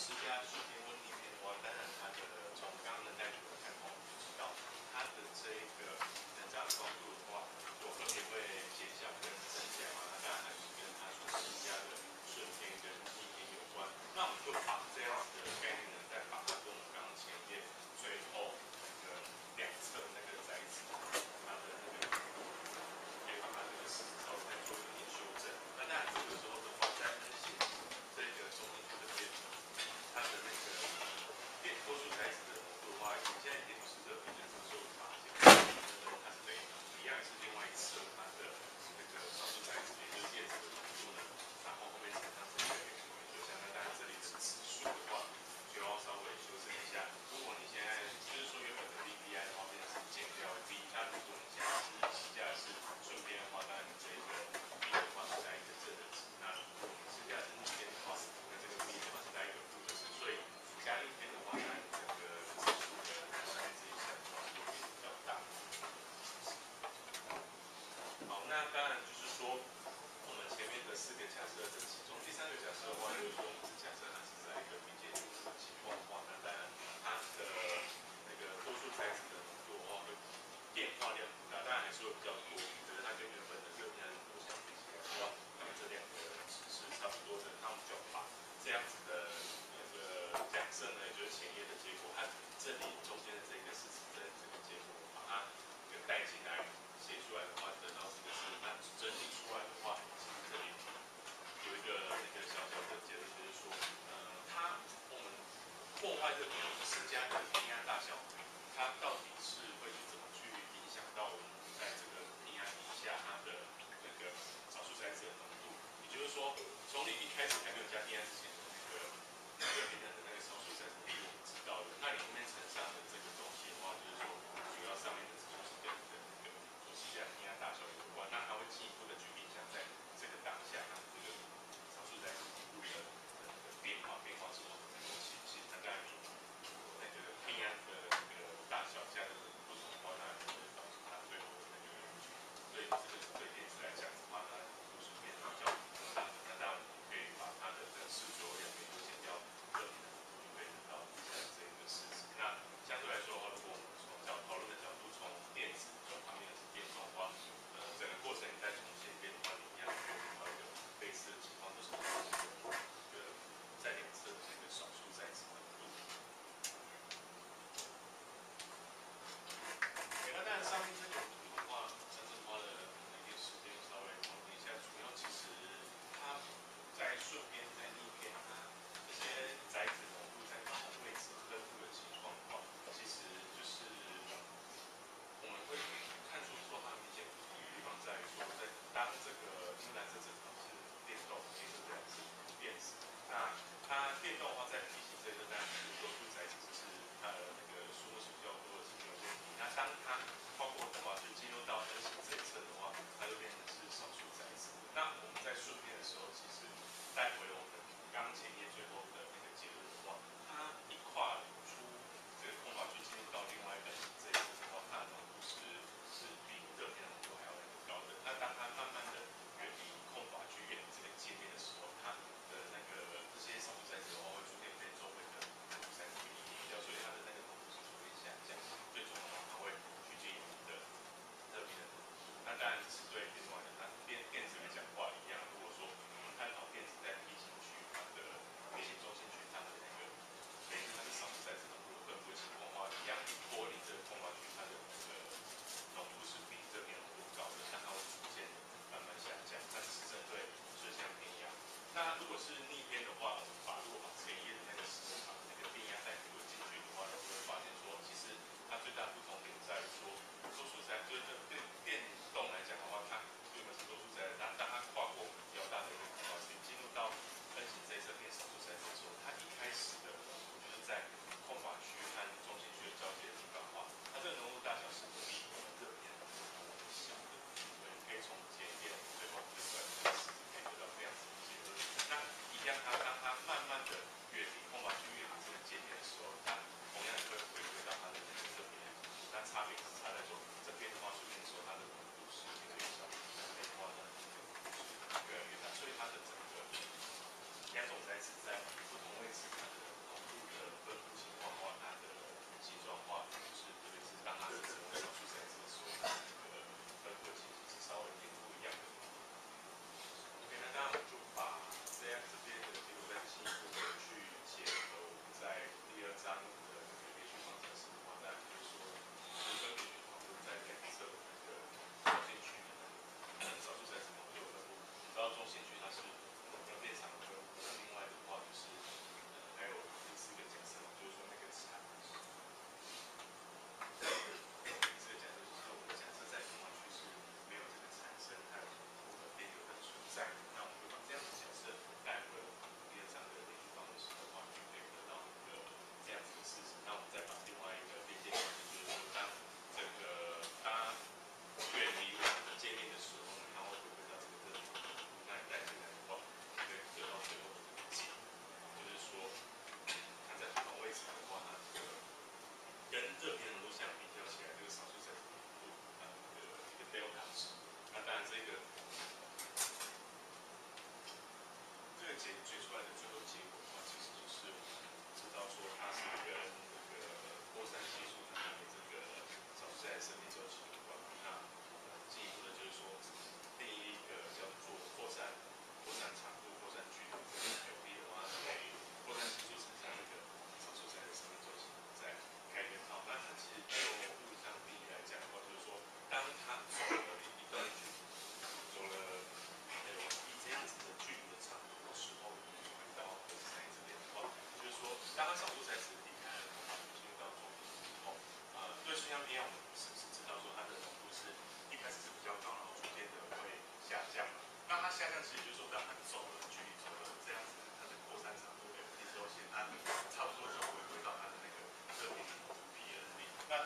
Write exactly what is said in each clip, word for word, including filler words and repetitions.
施加水电温里面的话，当然它的从刚刚的耐久的看法，我们就知道它的这一个能胀高度的话，我分别会减小跟增加嘛，那当然还是跟它所施加的顺天跟逆天有关。那我们就把这样子的概念呢，再把它跟我们刚刚前面最后那个两侧那个载子，它的那个，可以把它这个稍微再做一点修正。那当然这个时候的话，在 N 型这个中音这边，它的那个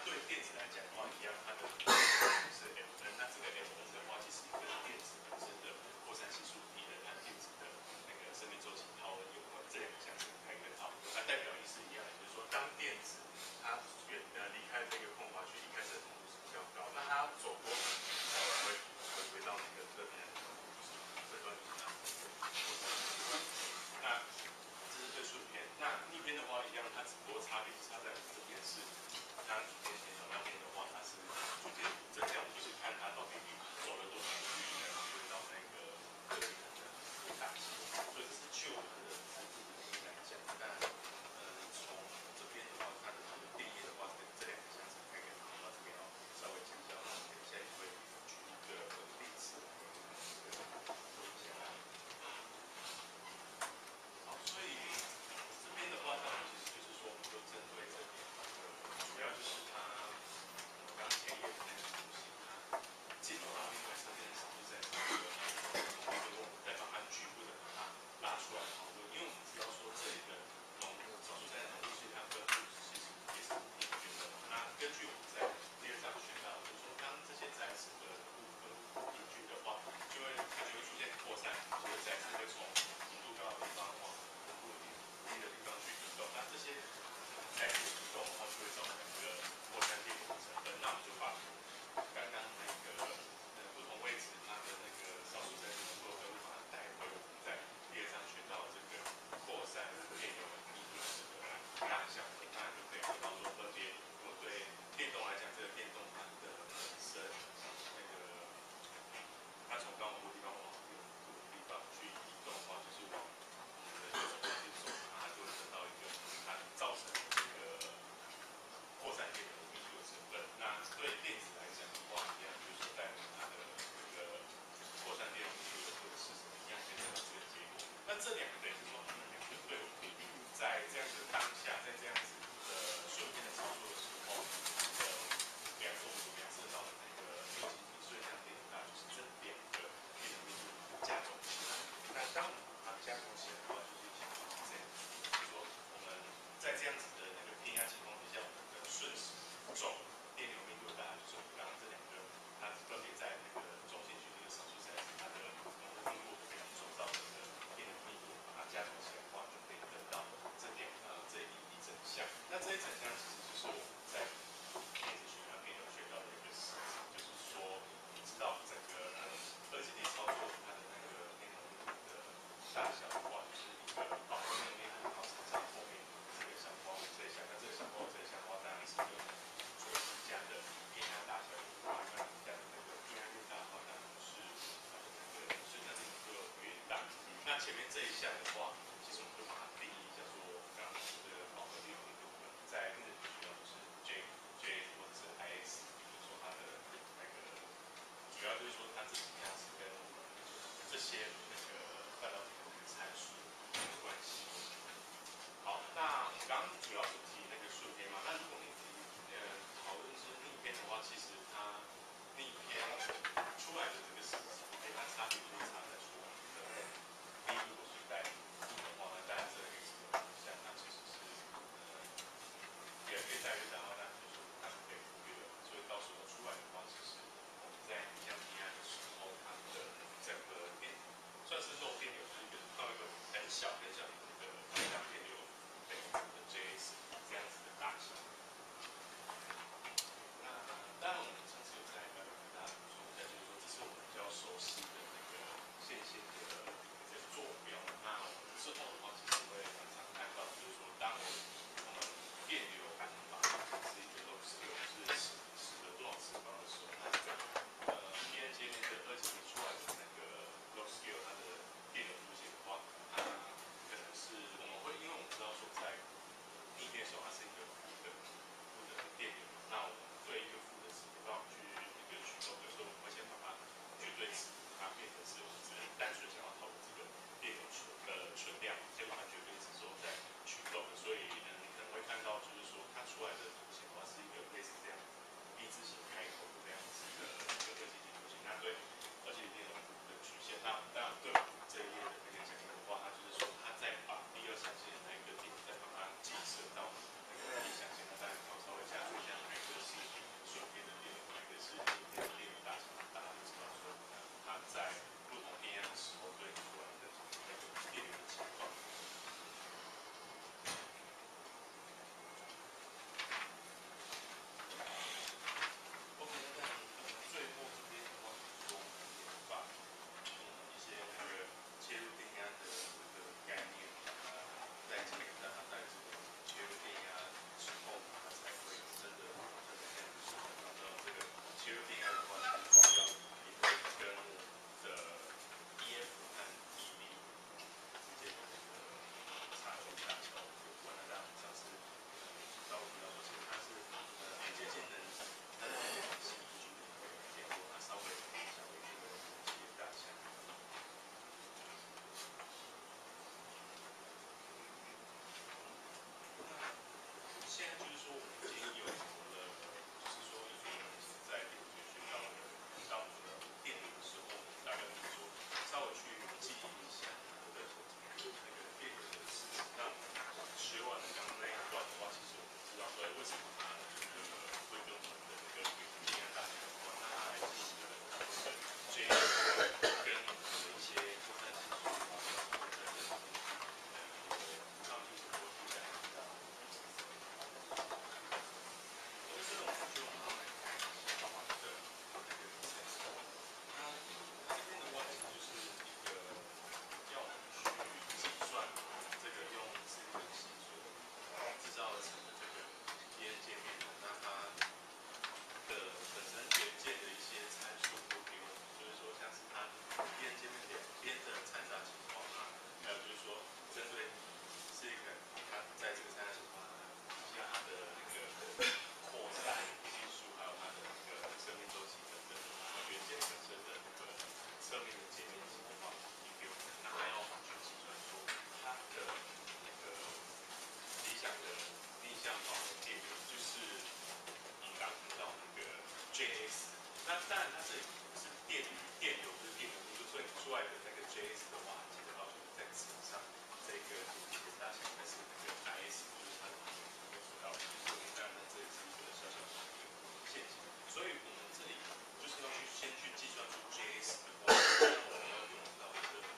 对电子来讲的话，一样，它的是 F N，那这个 F N 的话，其实跟电子本身的扩散系数低的，和电子的那个生命周期超额有关，这两个相是开根号，它代表意思一样，就是说当电子它远呃离开这个空滑区，离开这个浓度是比较高，那它走过才会回归到那个这边，这段就是它。那这是对顺片，那逆片的话一样，它只不过差别差在这边是它逐渐减少，那边的话它是逐渐增加，就是看它到底走了多少距离才回归到那个这里的大气，所以这是就它的材质的定义来讲，但呃从这边的话，它的这个定义的话，这两个相似概念的话，这边要稍微强调，那我们等一下也会举一个例子来说一下。好，所以这边的话，当然其实就是说，我们就针对这边，主要就是它我刚前言的那个东西，它进入到另外这边的少数在这个，那我们再把它局部的把它拉出来讨论，因为我们知道说这里的浓少数在浓度是它分布其实也是平均的。那根据我们在第二章学到，就是说当这些载质的部分平均的话，就会它就会出现扩散，所以载质会从浓度高的地方往浓度低的地方去移动。那这些载质移动的话，就会造成一个扩散电流的成分。那我们就把刚刚那个呃不同位置它的那个少数载质能够分布把它带回我们在第二章学到这个扩散电流的密度的这个大小，那就可以得到说分别，如果对电动来讲，这个电动它的本身那个它从高浓度地方往低浓度的地方去移动的话，就是往我们的右手边去走，它就会得到一个它造成这个扩散电流的密度的成分。那对电子来讲的话，一样就是代表它的这个扩散电流密度的这个是什么一样，可以得到这个结果。那这两个等于是说，它们两个对我们在这样子当下，在这样子的顺便的操作的时候，呃，两种我们两次到的那个六级比顺向电流大，就是这两个电流密度加总起来。那当我们把它加总起来的话，就是情况是这样，就是说我们在这样子的那个偏压情况底下，我们的瞬时总电流密度大概就是我们刚刚这两个，它分别在那个中心区这个少数载质它的浓度密度跟所造成的电流密度，把它加总起来的话，就可以得到这点呃这一一整项。那这一整项其实就是我们在电子学上面有学到的一个事情，就是说你知道整个二级体操作它的那个电流密度的大小的话，就是一个导电流密度，然后乘上后面这个小光这一项，那这个小光这一项的话，当然是用所施加的电压大小有关，那你加的那个电压越大的话，当然是它的那个顺向电流就越大。那前面这一项的话，其实我们就把它定义叫做刚刚说的饱和电流密度，在日语学到就是 J J 或者是 I S， 就是说它的那个主要就是说它这几项是跟这些那个半导体的那个参数有关系。好，那我们刚刚主要是提那个顺片嘛，那如果你提呃讨论是逆片的话，其实它逆片出来的这个时机，哎，它差别就是差在说你的密度是在一那当然它这里是电电流，就是电流，所以你出来的那个 J S 的话，记得要就是在纸上这个这个大小应该是那个 I S， 就是它的没有说到，所以当然呢这也是一个小小的一个现象。所以我们这里就是要去先去计算出 J S 的话，我们要用到一个。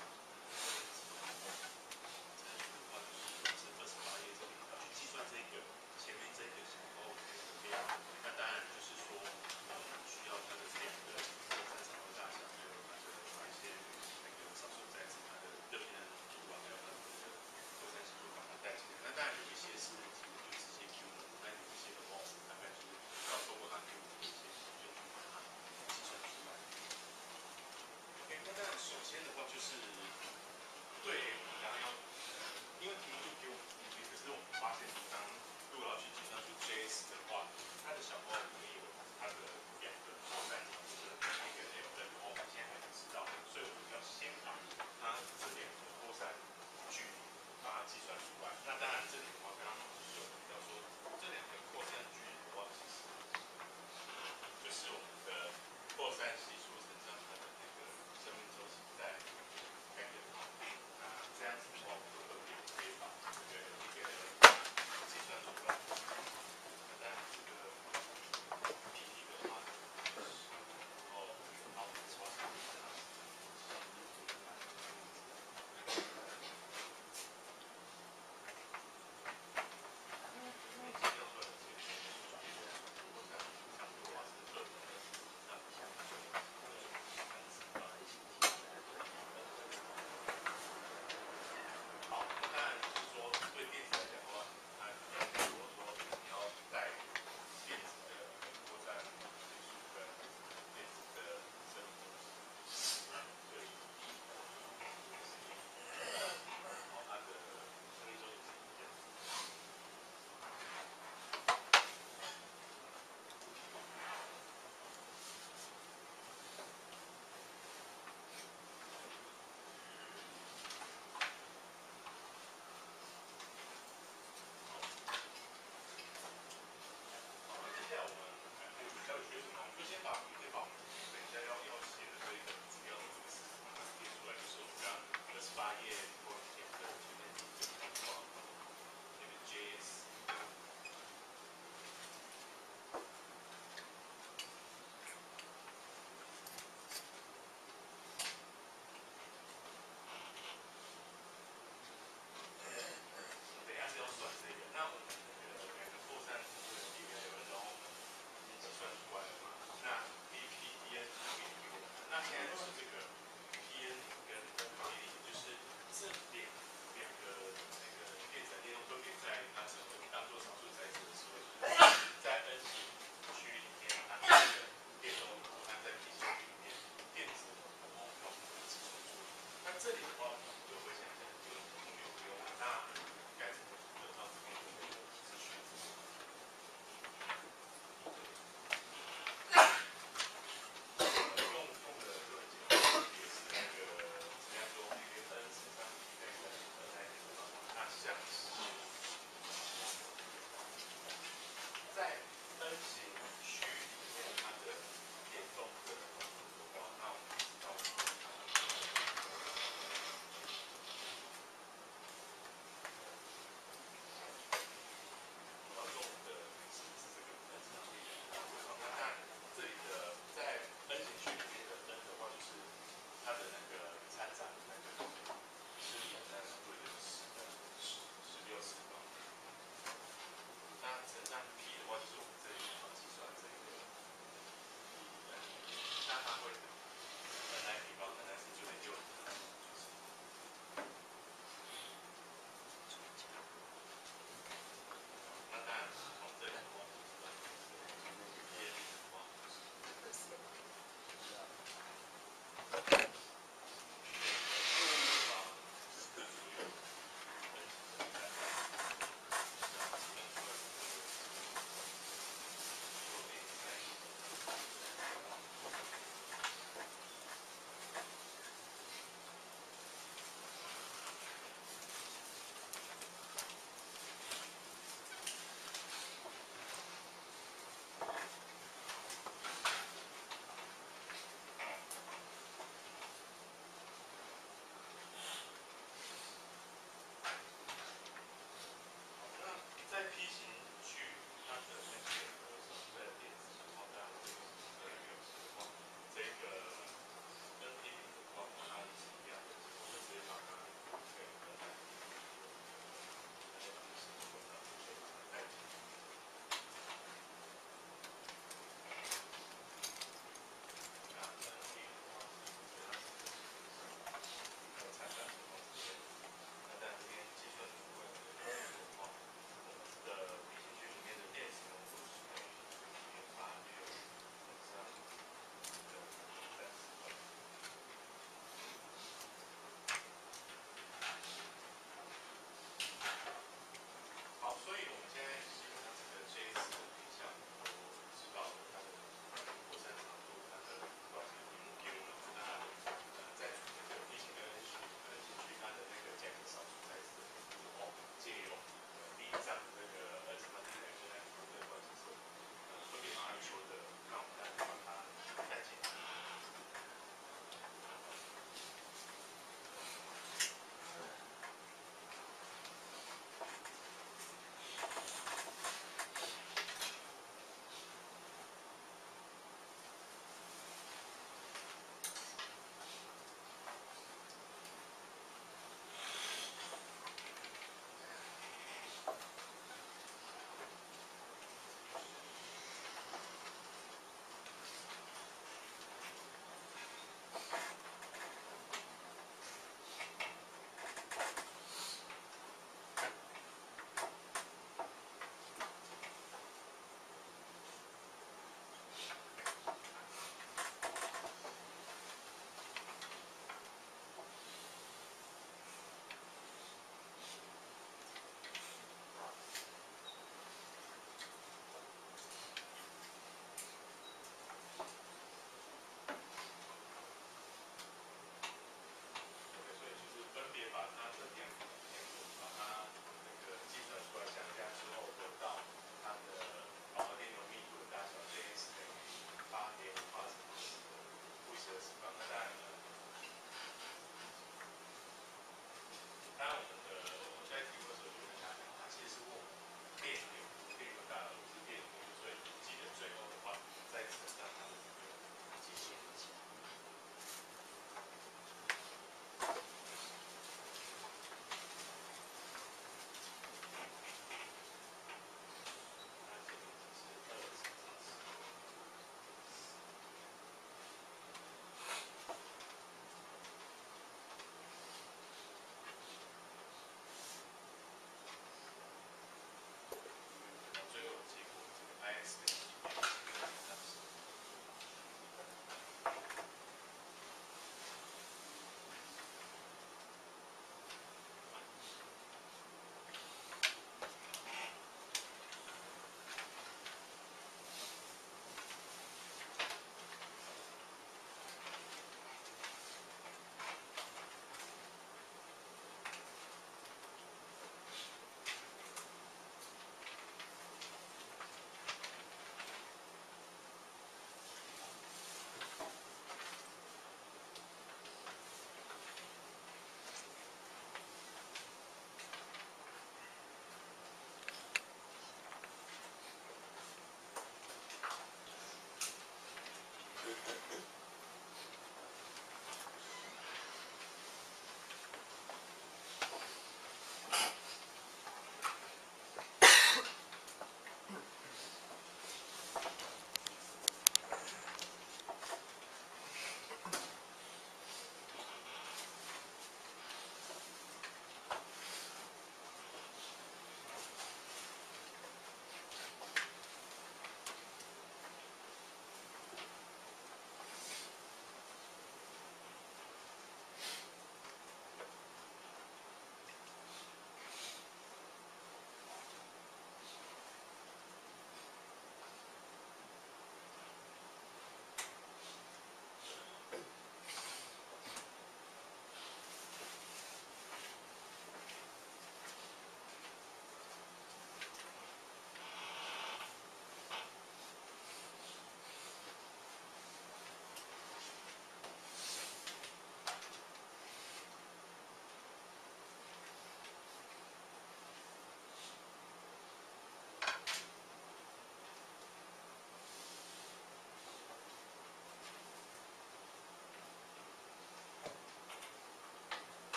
二十八页这里要去计算这个前面这个小 OK 的量，那当然就是说我们需要它的两个扩散场的大小，还有它的哪一些那个少数载体它的热变的浓度啊，还有它的那个扩散系数把它带进来。那当然有一些是题目就直接给我们，那有一些的话我们大概就是要透过它给我们的一些就去把它计算出来。OK， 那当然首先的话就是对我们刚刚要。因为题目就给我们数据，可是我们发现，当如果要去计算出 J S 的话，它的小包里面有它的两个扩散场，就是一个 L 跟 O， 现在还不知道，所以我们要先把它这两个扩散距离把它计算出来。那当然这里的话，刚刚老师有提到说，这两个扩散距离的话，其实就是我们的扩散系数乘上它的那个生命周期在两个旁边，那这样子的话，我们就会可以把这个一个计算出来。那当然这个 B T 的话，然后把我们刷新一下。八页或者填的前面几个情况，那个 J S。等一下是要算这个，那我们那个两个扩散这个 P V L， 然后我们已经计算出来了嘛？那 B P D N 给给我们，那现在就是这个 P N 跟 P N， 就是这两两个那个电载电动分别在它成为当做少数载体的时候，就是在 N 型区里面，它的那个电动它在 P 型区里面电子然后要计算出。那这里的话，就会想象就同学不用那该怎么得到这边的资讯？用用的就很简单。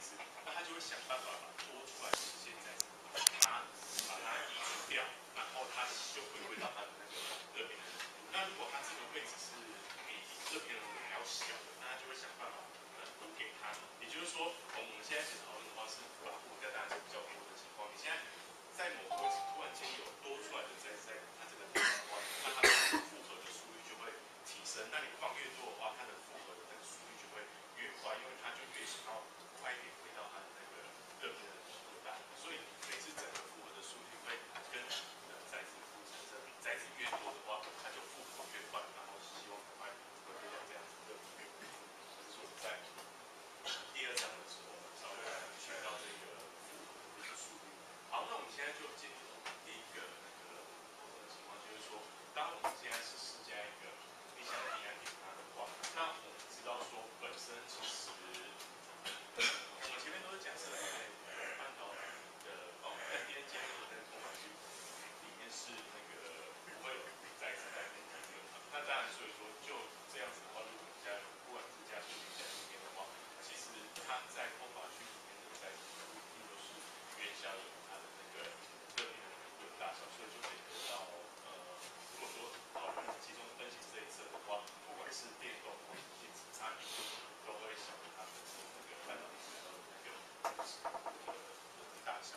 置，那它就会想办法把多出来的这些载子，它把它移除掉，然后它就回归到它的那个热平衡。那如果它这个位置是比热平衡还要小的，那它就会想办法呃补给它。也就是说，我们现在讨论的话是把负荷带大是比较多的情况，你现在在某个位置突然间有多出来的载子在它这个地方的话，那它的负荷的速率就会提升。那你放越多的话，它的负荷的那个速率就会越快，因为它就越想要快一点回到它的那个热平衡的负荷带。所以每次整个负荷的速率会跟呃载子产生，载子越多的话，它就负荷越快，然后希望赶快回归到这样子的一个。这是我们在第二章的时候，稍微学到这个负荷的一个速率。好，那我们现在就进入第一个那个情况，就是说，当我们现在是施加一个逆向的 E I 给它的话，那我们知道说本身其实，我们前面都是假设在半导体的哦 F D N 加入的那个空管区里面是那个不会有载子在里面的。那当然，所以说就这样子的话，如果加不管是加速率在里面的话，其实它在空管区里面的载子一定都是远小于它的那个热平衡的大小，所以就可以得到呃，如果说讨论集中分析这一侧的话，不管是电动或是电子，它一定都会小于它本身那个半导体材料的那个呃大小。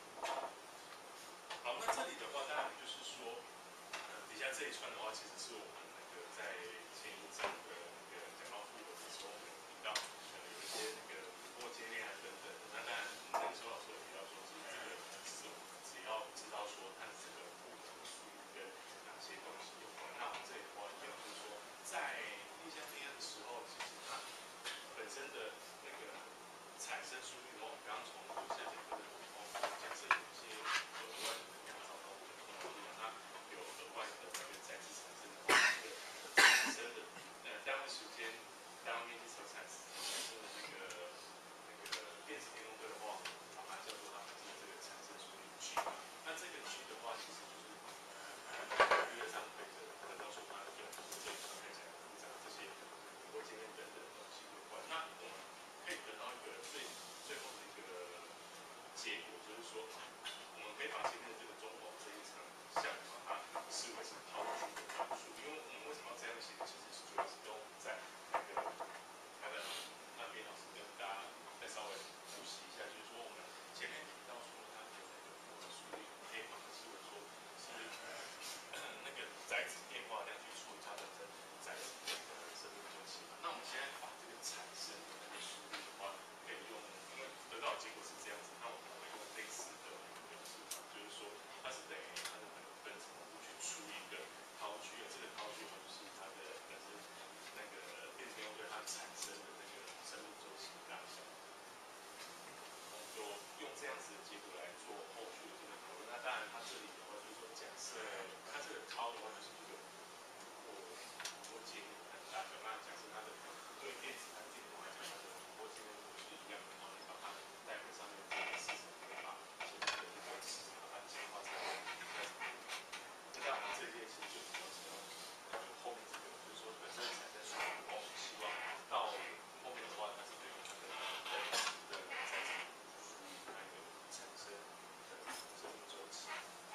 好，那这里的话，当然就是说，呃，底下这一串的话，其实是我们那个在前一章的那个讲到负荷的时候，我们有提到呃有一些那个波接链啊等等的。那当然那个时候老师有提到说，是这个其实我们只要知道说它这个负荷的速率跟哪些东西有关。那我们这里的话，一样就是说，在逆向电压的时候，其实它本身的那个产生速率的话，我们刚刚从右下角的假设有一些额外的能量找到我们的空间，那有额外的那个载质产生的话，那个产生的呃单位时间、单位面积所产生的那个那个电子电动对的话，把它叫做它们这个产生速率区。那这个区的话，其实就是理论上可以看到说它跟这里看起来复杂这些波接链等等的东西有关。那我们可以得到一个最最后的一个结果，就是说，我们可以把前面的这个中轴这一层项把它视为是套距的参数，因为我们为什么要这样写？其实是主要是跟我们在那个那个那边老师跟大家再稍微复习一下，就是说我们前面提到说它的那个负荷速率，可以把它视为说是呃那个载质电化量去除以它本身载质的生命周期嘛。那我们现在把这个产生的那个速率的话，可以用，因为得到的结果是这样子，那我们会用类似的表示法，就是说它是等于它的那个分子模糊去除一个涛距，这个涛距的话就是它的本身那个电子电对它产生的那个生命周期大小。我们就用这样子的结果来做后续的这个讨论。那当然，它这里的话就是说，假设它这个涛的话就是一个波波接链的大小。那假设它的对电子和电动来讲，它的波接链是一样的，然后你把它带回上面这个市场，把前面的这个市场把它简化成这样，这一列其实就比较知道，就后面这个就是说本身产生数据，我们希望到后面的话，它是对于它的的的载体属于那个产生的生命周期。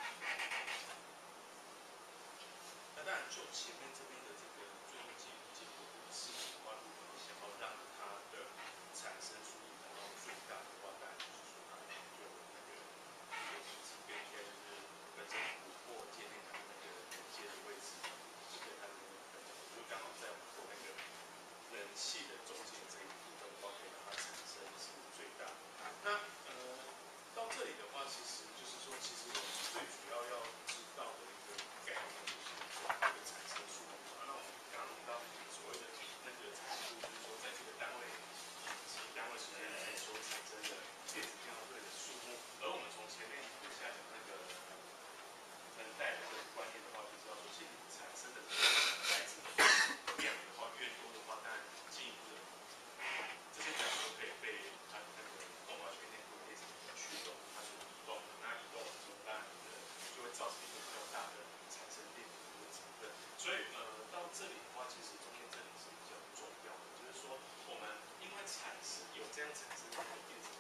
那当然，就前面这边的这个最后结结果的事情的话，如果你想要让它的产生速率达到最大的话，当然就是说它就那个有几个应该就是本身琥珀接链它的那个连接的位置，是跟它的那个分角，就刚好在我们的那个冷气的中间这一部分的话，可以让它产生是最大。那呃，到这里的话，其实就是说，其实我们最主要要知道的一个概念就是这个产生速度嘛。那我们刚刚提到所谓的那个产生速度，就是说在这个单位以及单位时间里面所产生的电子电动对的数目。而我们从前面往下讲那个能带的这个观念的话，就知道说，其实产生的这个载质的量的话越多的话，当然进一步的这些载都可以被它的那个动画圈内部的电子驱动，它是移动的。那移动的时候，当然的就会造成一个比较大的产生电子的成分。所以呃，到这里的话，其实中间这里是比较重要的，就是说我们因为产生有这样产生的电子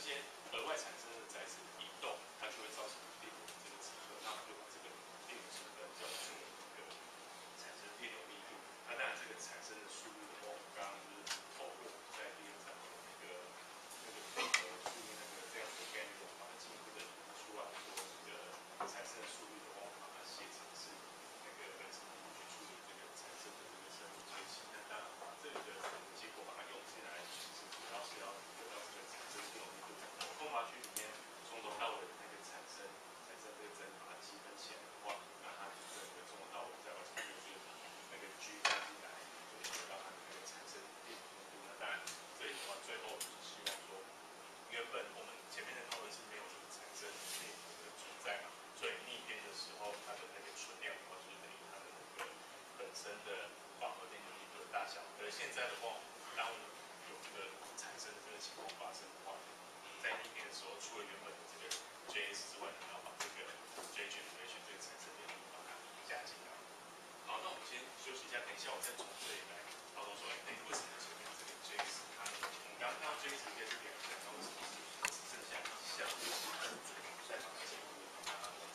些额外产生的载子移动，它就会造成电流这个成分，那我们就把这个电流成分叫做一个产生电流密度。那当然，这个产生的速率的话，我们刚刚就是透过在第二章的那个那个复合速率那个这样的概念，我们把它进一步的出来说，这个产生的速率的话，我们把它写成是那个本身去处理这个产生的这个生物周期。那当然把这个结果把它用进来，其实主要是要得到这个产生电流密度。空麻区里面从头到尾的那个产生产生这个针把它积分起来的话，那它就整个从头到尾再把这个就是那个 G 加进来，就会得到它的那个产生电流密度。那当然这里的话，最后就是希望说，原本我们前面的讨论是没有这个产生电流的存在嘛，所以逆偏的时候，它的那个存量的话，就是等于它的那个本身的饱和电流密度的大小。可是现在的话，当我们有这个产生的这个情况发生的话，在逆偏的时候，除了原本的这个 J S 之外，你要把这个 J generation 这个产生电流把它加进来。好，那我们先休息一下，等一下我再从这里来讨论说，哎，为什么前面这个 J S 它，我们刚刚看到 J S 应该是两项，那为什么是只剩下一项？再把它进一步把它完成。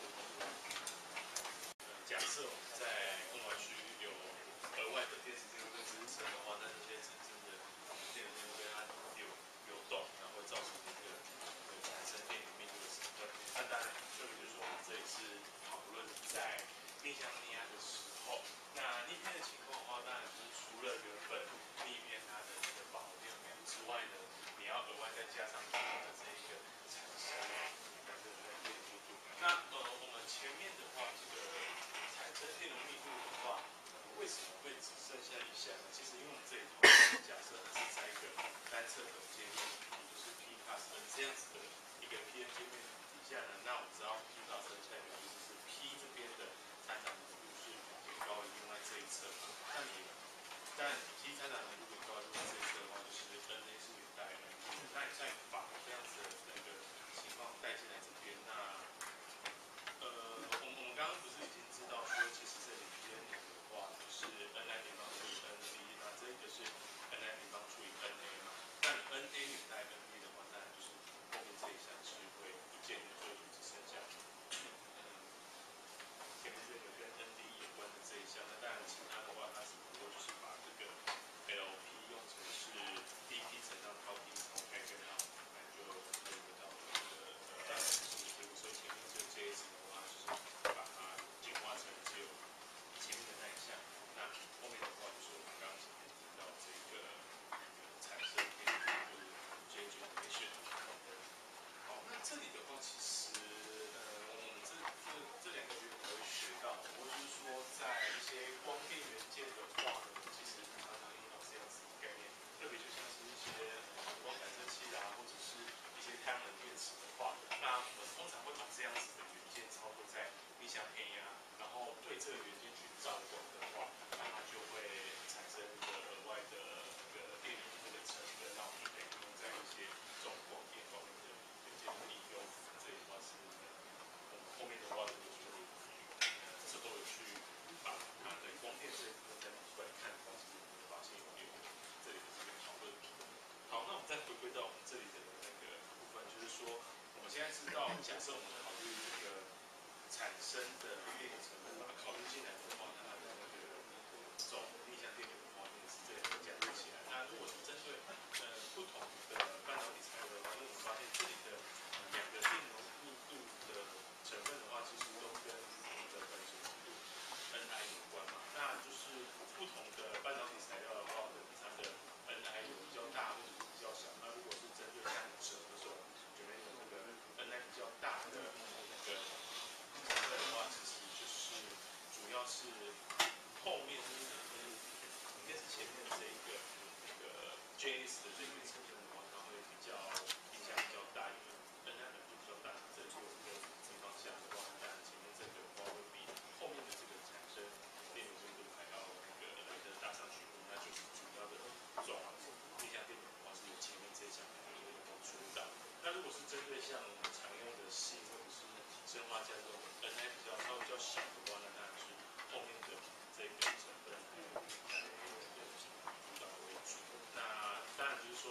假设我们在空管区有额外的电磁这个支撑的话，那这些产生的电流会它流流动，然后会造成一个有产生电流密度的成分。那当然，这个就是我们这里是讨论在逆向逆压的时候，那逆偏的情况的话，当然就是除了原本逆偏它的这个饱和电流密度之外呢，你要额外再加上它的这一个产生的这个电流密度。那呃，我们前面的话，这个产生电流密度的话，为什么会只剩下一项呢？其实因为我们这里讨论假设是在一个单侧等阶面，也就是 P plus N 这样子的一个 P N 界面底下呢，那我们知道 P plus N 代表就是 P 这边的参长浓度是远高于另外这一侧嘛。那你但 P 参长浓度远高于另外这一侧的话，就是 N A 是远大于 N B 的。那你再把这样子的那个情况带进来这边，那呃，我们我们刚刚不是已经知道说，其实这里 P N 的话就是 N I 平方除以 N B， 那这个是 N I 平方除以 N A 嘛。那你 N A 远大于 N B 的话，当然就是后面这一项是会不见的，所以就只剩下嗯前面这个跟 N D 有关的这一项。那当然其他的话，它只不过就是把这个 L P 用成是 D P 乘上 tau P 乘 K 跟 R， 那就可以得到这个呃大概是十五。所以前面这个 J S 的话，就是把它进化成只有前面的那一项。那后面的话就是我们刚刚前面提到这个产生电流就是 J generation。好，那这里的话，其实呃，我们这这这两个月我会学到，或者是说在一些光电元件的话呢，其实常常用到这样子的概念，特别就像是一些光感测器啦，或者是一些太阳能电池的话，那我们通常会把这样子的元件操作在逆向偏压，然后对这个元件去照光的话，那它就会产生一个额外的那个电流这个成分，然后就可以用在一些这种光电方面的元件的应用。这一块是我们后面的话，如果说呃之后有去把它的光电这一部分再拿出来看的话，其实你会发现有有这里的这个讨论。好，那我们再回归到我们这里的那个部分，就是说我们现在知道，假设我们考虑这个产生的电流成分，把它考虑进来的话，那它的那个这种逆向电流的话，也是这样加入起来。那如果是针对呃不同的半导体材料的话，那我们发现这里的两个电流密度的成分的话，其实都跟不同的本质浓度 N I 有关嘛。那就是不同的半导体材料的话，可能它的 N I 有比较大或者是比较小。那如果是针对像铯的时候，里面有那个 N I 比较大的那个成分的话，其实就是主要是后面就是应该是前面这一个那个 J S 的这个成分的话，它会比较影响比较大，因为 N I 本就比较大。这如果这个情况下的话，当然前面这个的话会比后面的这个产生电流密度还要那个来的大上许多。那就是主要的这种逆向电流的话，是由前面这一项来主导。那如果是针对像我们常用的锌或者是砷化镓这种 N I 比较稍微比较小的话，那当然是后面的这个成分来主导为主。那当然就是说，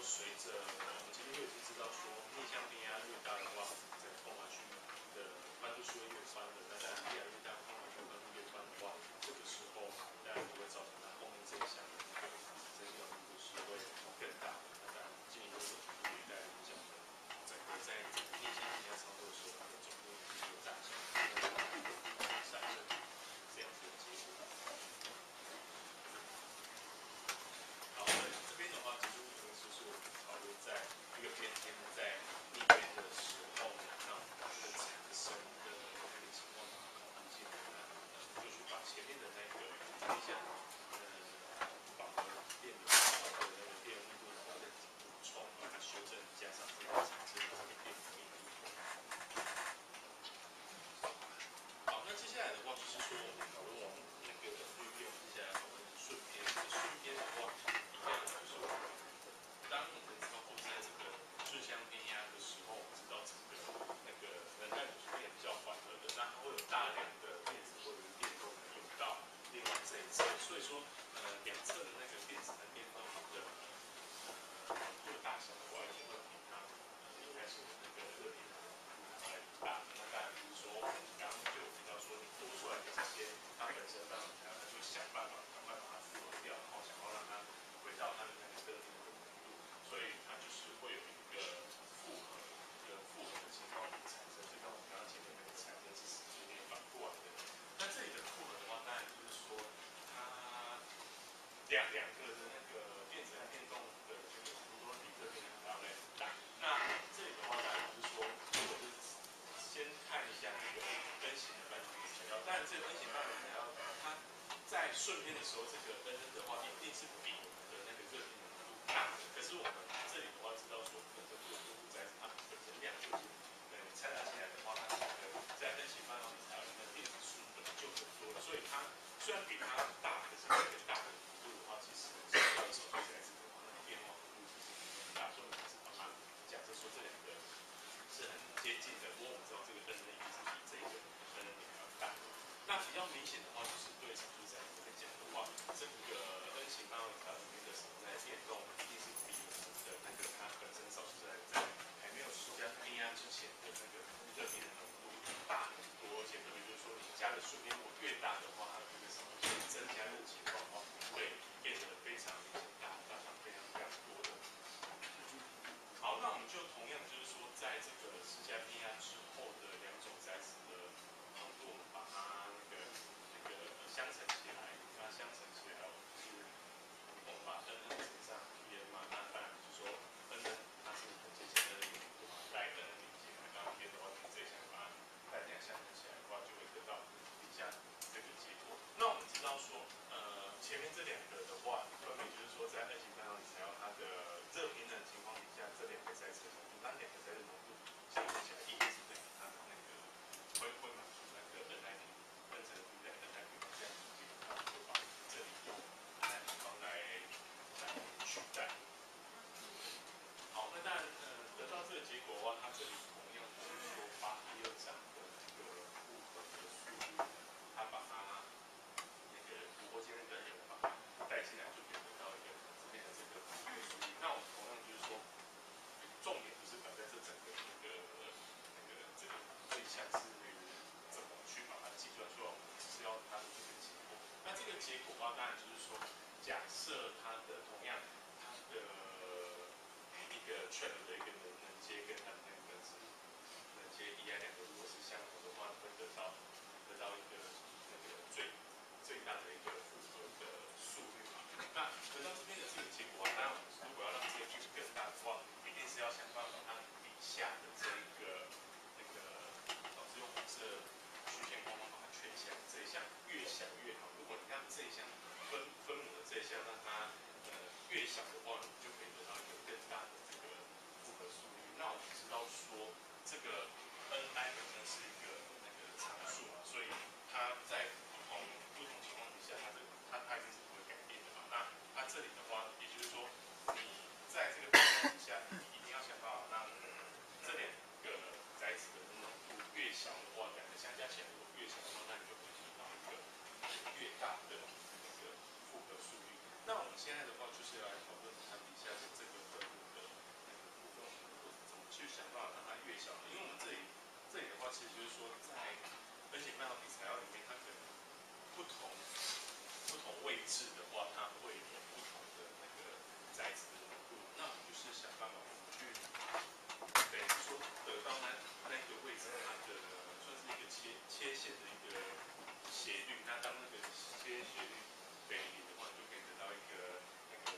说随着我们今天就已经知道说逆向变压越大的话，这个空环区的宽度是会越宽的，那当然越来越大，空环区宽度越宽的话，这个时候当然就会造成它后面这一项的那个增压力度是会更大的，那当然进一步的对待影响的整个在这个逆向变压操作的时候，它的总面积的大小产生这样子的结果。好，那这边的话，其实无论是说我们讨论在一个边天在逆边的时候呢，那我们这个产生的那个情况把它考虑进来，那就去把前面的那个逆向呃饱和电流饱和的那个电温度，然后再补充把它修正，加上这个产生的这个电流密度。好，那接下来的话就是说我们讨论完那个绿边，接下来讨论顺边。顺边的话，一样的就是我们当我们操作在这个顺向变压的时候，我们知道整个那个能量流速变比较缓和的，那它会有大量的电子或者是电动涌到另外这一侧，所以说呃两侧的那个电子和电动的呃浓度的大小的话，一定会比它呃一开始的那个热电的浓度来大。那当然就是说我们刚刚就有提到说，你多出来的这些它本身当然它就想办法赶快把它复合掉，然后想要让它回到它的那个热电的浓度，所以它就是会有一个复合的复合的情况产生，就跟我们刚刚前面那个产生是有点反过来的。那这里的复合的话，当然就是说它两两个的那个电子和电动的这个程度都比热电的还要来大。那这里的话，当然就是说，如果是先看一下那个 N 型的半导体材料，当然这个 N 型半导体材料，它在顺边的时候，这个 N 的话一定是比我们的那个热电的浓度大的。可是我们这里的话知道说，本身这个浓度在它本身量就是，呃，掺杂起来的话，它那个在 N 型半导体材料里面的电子数本来就很多了，所以它虽然比它大，可是那个大的浓度的话，其实相对于手机材质的话，那个变化幅度其实没那么大，所以我们只是把它假设说这两个是很接近的，不过我们知道这个 N 的一定是比这个 N 的还要大。那比较明显的话，就是对手机材质来讲的话，这个 N 型半导体材料里面的手机材电动一定是比我们的那个它本身手机材在还没有施加变压之前的那个热电的浓度大很多，而且特别就是说你加的顺边如果越大的话，它这个手机增加的情况的话，会变得非常明显大，大上非常非常多的。好，那我们就同样就是说，在这个施加变压之后的两种材质的浓度，我们把它那个那个相乘起来，把它相乘起来，我们就是我们把 N N 乘上 P N 嘛，那当然就是说 N N 它是很接近 N N 零，就把它带 N N 零进来，然后 P N 的话，从这一项把它带这样相乘起来的话，就会得到底下这个结果。那我们知道说，呃，前面这两个的话，分别就是说在 N 型半导体材料它的热平衡情况底下，这两个材质的浓度，那两个材质浓度相乘起来一定是等于它的那个会会满足那个 N I P N 乘 P 等于 N I P 这样子的结果，那我们就把这里用 N I P 方来来取代。好，那当然呃得到这个结果的话，它这里同样就是说把第二章的那个部分的速率，它把它那个不过今天跟人把它带进来，就可以得到一个这边的这个速率。那我们同样就是说，重点就是摆在这整个那个那个这个对象是怎么去把它计算出来，我们只是要它的这个结果。那这个结果的话，当然就是说，假设它的同样它的一个 trap 的一个能能阶跟它的那个分子能阶 E I 两个如果是相同的话，会得到得到一个那个最最大的一个复合的速率嘛。那得到这边的这个结果啊，当然我们如果要让这个距离更大的话，一定是要想办法让底下的这一个那个老师用红色曲线光芒把它圈起来，这一项越小越好。如果你让这一项分分母的这一项让它呃越小的话，你就可以得到一个更大的这个复合速率。那我们知道说这个 N I 本身是一个那个常数嘛，所以它在不同不同情况底下，它这个它它一定是不会改变的嘛。那它这里的话，也就是说你在这个情况底下，你一定要想办法让这两个载体的浓度越小的话，两个相加起来如果越小的话，那你就可以得到一个越大的那个复合速率。那我们现在的话就是要来讨论它底下的这个分母的其实就是说在 N 型半导体材料里面，它可能不同不同位置的话，它会有不同的那个材质的浓度。那我们就是想办法去，等于说得到那那个位置它的算是一个切切线的一个斜率。那当那个切斜率北离的话，你就可以得到一个那个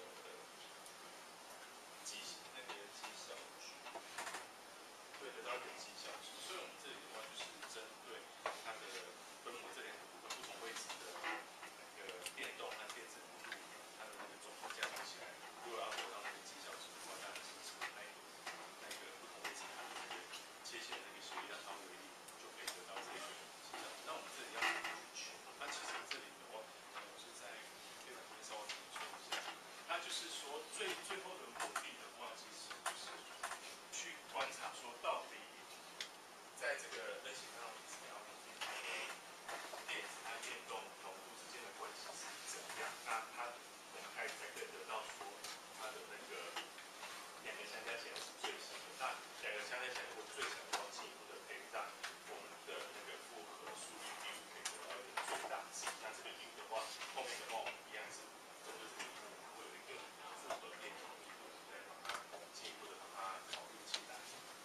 极那个极小值，对，得到一个极小值。所以我们这里的话就是针对它的分母这两个部分不同位置的那个电动和电子浓度，它的那个总和加总起来，如果要得到那个极小值的话，当然是从那个那个不同位置它的那个切线的那个斜率让它为例，就可以得到这个极小值。那我们这里要怎么去求？那其实这里的话，我是在电脑这边稍微补充一下，那就是说最最后的目的的话，其实就是去观察说到底在这个 N 型半导体材料里面，它的电子和电动浓度之间的关系是怎样？那它我们开始才可以得到说它的那个两个相加起来是最小的。那两个相加起来如果最小的话，进一步的可以让我们的那个复合速率 U 可以得到一个最大值。那这个 U 的话，后面的话我们一样是针对这个 U，我们会有一个复合电容密度，再把它进一步的把它考虑起来。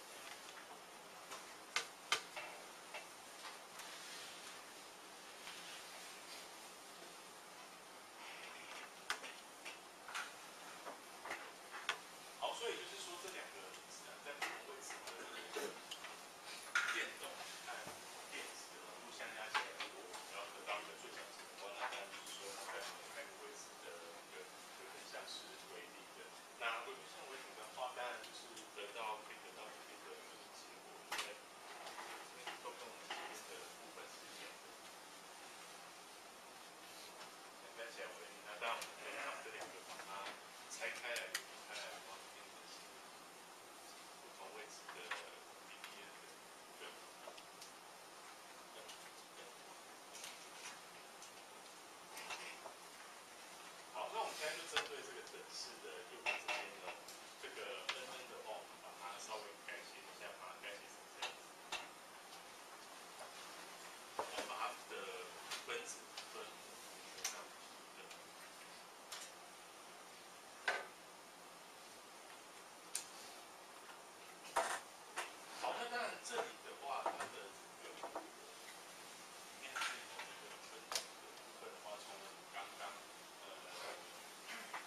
好，所以就是说这两个在不同位置的那个电动和电子的浓度相加起来，如果我们要得到一个最小值的话，那当然就是说它在每个位置的一个可能像是为例的。那微分项为例的话，当然就是得到可以得到这边的这个结果，因为那个都跟我们这边的部分是一样的。相加起来为例，那当然我们可以把这两个把它拆开来，拆开来的话，变成是不同位置的比例的对。好，那我们现在就针对这个等式的右边这边呢，这个 N N 的话，我们把它稍微改写一下，把它改写成这样子。我们把它的分子分母全上的。好，那当然这里的话，它的这个里面这个这个分子的部分的话，从刚刚呃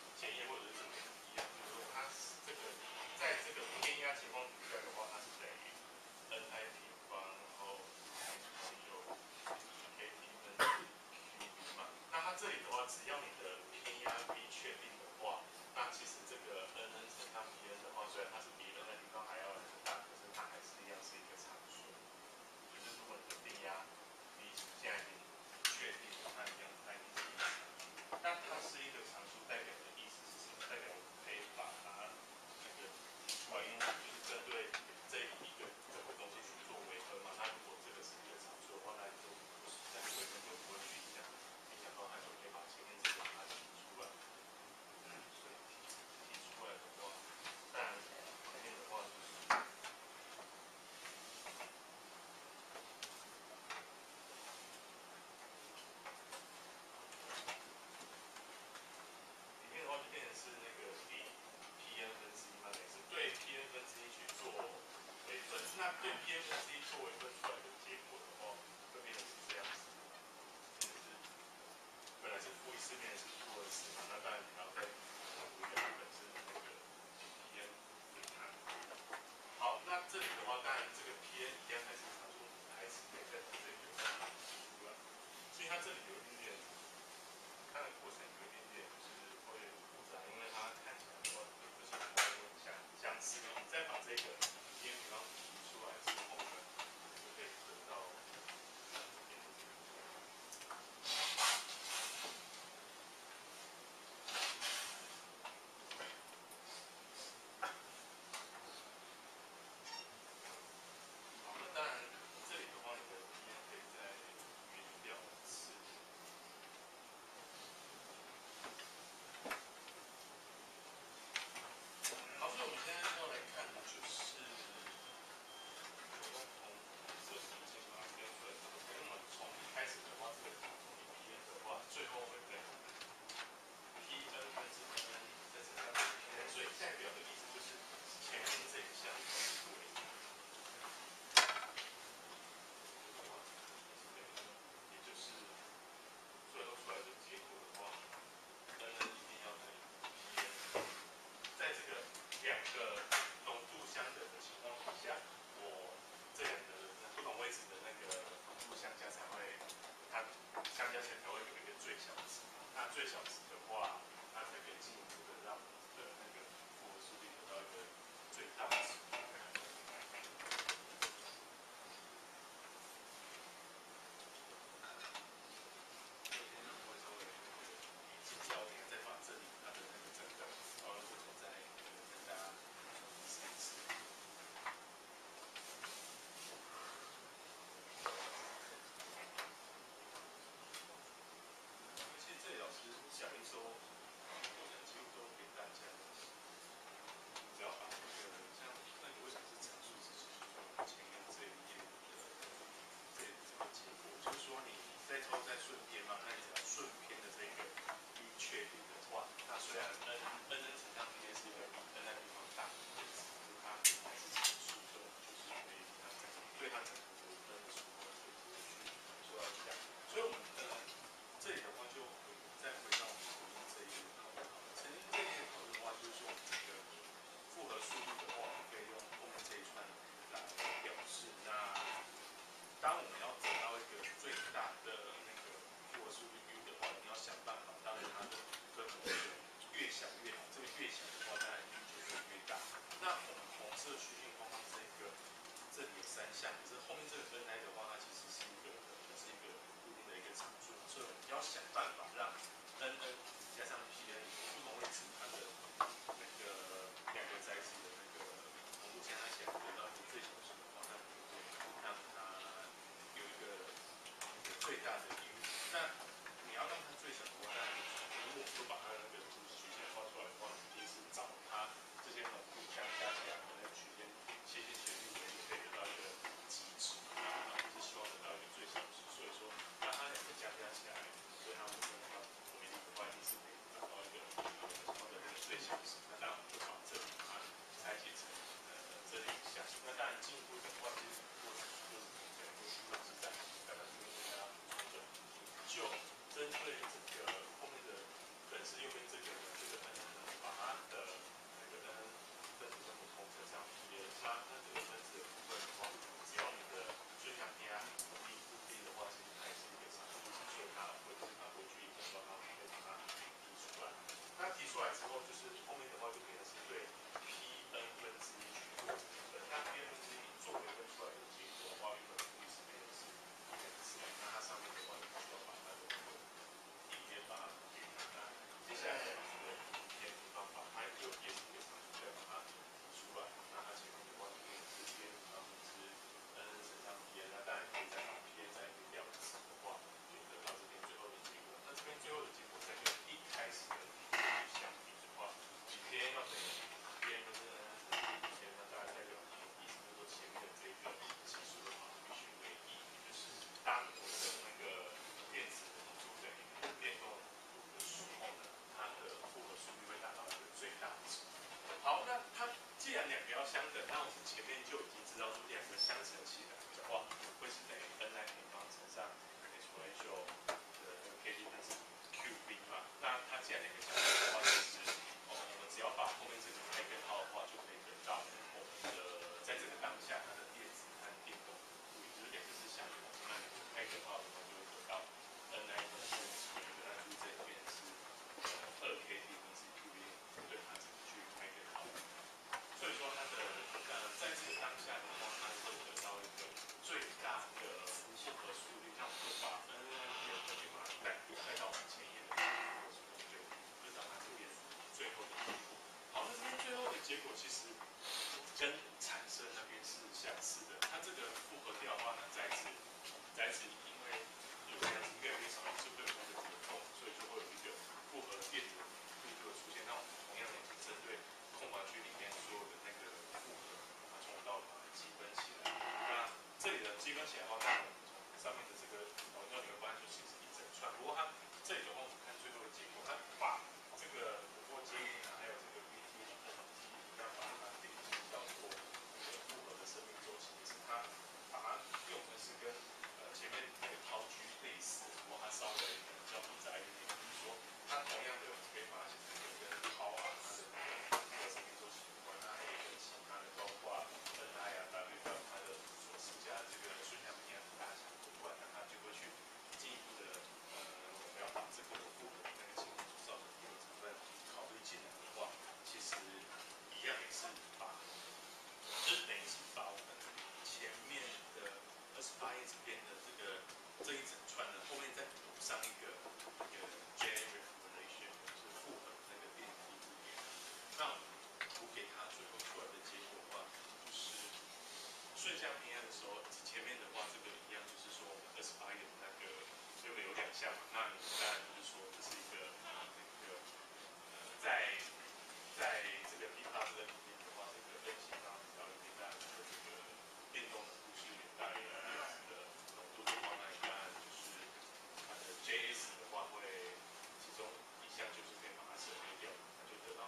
N N 乘上 P N 是一个比 N 在平方大的电子，就是它还是常数的，就是可以它整对它整个的 N 的数或者可以直接去做到这样。所以我们呃这里的话就回再回到我们回应这一页讨论好了。曾经这一页讨论的话，就是说我们这个复合速率的话，我们可以用后面这一串来表示。那当我们要得到一个最大的那个复合速率 U 的话，你要想办法，当然它的分母越小越好。这个越小的话，当然 U 就会越大。那我们红色虚线框框这个这里有三项，可是后面这个 N I 的话，它其实是一个是一个固定的一个常数，所以我们要想办法让 N N 加上 P N 不同位置它的那个两个载体的那个浓度加起来得到一个最小数的话，那我们就会让它有一个最大的 U。那你要让它最小的话，那如果我们就把它的那个图曲线画出来的话，你第一是找它这些浓度相加起来的那个曲线切线斜率，我们就可以得到一个极值，然后就是希望得到一个最小值。所以说，让它两个加加起来，对它们的话，为例的话，一定是可以达到一个好的那个最小值。那当然我们就把这里把它拆解成呃这两项。那当然进一步的话，其实过程就是可能会需要是在刚刚这边跟大家补充的，就针对这个后面的本是右边这个这个 N N 呢，把它的那个 N N 分子分母同乘上 P N， 那那这个分子的部分的话，只要你的顺向偏压低不低的话，其实它也是一个常数，所以它会它会去一个状况可以把它提出来。那提出来之后，就是后面的话就变成是对 P N 分之一去做这个分。那 P N 分之一做微分出来的结果的话，原本估计是变成是一点四，那它上面的话，你需要把它的那个底边把它给它。那接下来的这个底边平方法，它又也是一个常数，再把它提出来。那它前面的话就变成是底边平方分之 N 乘上 P N， 那当然可以再把 P N 再一个调值的话，就得到这边最后的结果。那这边最后的结果再跟一开始的相比的话，比 P N 要等于 P N 就是 N 乘以 P N， 那当然代表意思就是说前面的这个系数的话必须为一，就是当我的那个电子的浓度等于电动浓度的时候呢，它的复合速率会达到一个最大值。好，那它既然两个要相等，那我们前面就已经知道说两个相乘起来的话，会是等于 N I 平方乘上 exponential 的那个 k t 分之 Q B 嘛。那它既然两个相等的话，其实哦，我们只要把后面这个开根号的话，就可以得到我们的在这个当下它的电子和电动浓度，也就是两个是相同。那你开根号的话，就会得到 N I 分之几个，那就是这里面是二 k t 分之 Q B， 对，它怎么去开根号。所以说它的呃，在这个当下的话，它会得到一个最大的复合速率。那我们就把 N N P N 就把它带带到我们前一页的复合速率，就就到它这边最后的结果。好，那这边最后的结果其实跟产生那边是相似的。它这个复合掉的话，那载子载子因为有这样子越来越少，是会有这个折扣，所以就会有一个复合电子密度的出现。那我们同样的也是针对空管区里面所有的那个复合，把从头到尾把它积分起来。那这里的积分起来的话，当然我们从上面的这个导流你会发现就其实一整串。不过它这里的话，我们看最后的结果，它把这个不过接应啊，还有这个 V T 和 T， 要把它定义叫做这个复合的生命周期，也是它把它用成是跟呃前面那个陶菊类似，不过它稍微可能较复杂一点，就是说它同样的可以把它写成跟陶啊它的那个复合生命周期有关，那还有跟其他的包括 N I 啊、W 还有它的所施加的这个顺向偏压的大小有关，那它就会去进一步的呃，我们要把这个复合的那个情况所造成的成分考虑进来的话，其实一样也是把，就是等于是把我们前面的二十八页这边的这个这一整串呢，后面再补上一个一个 J relation， 就是复合的那个电梯补给它。那我们补给它最后出来的结果的话，就是顺向偏压的时候，前面的话这个一样，就是说我们二十八页的那个原本有两项嘛，那你当然就是说这是一个那个呃在在这个 P 帕这个里面的话，这个 N 型方比较有点大的这个电动浓度是远大于电子的浓度的话，那当然就是它的 J S 的话会其中一项就是可以把它省略掉，那就得到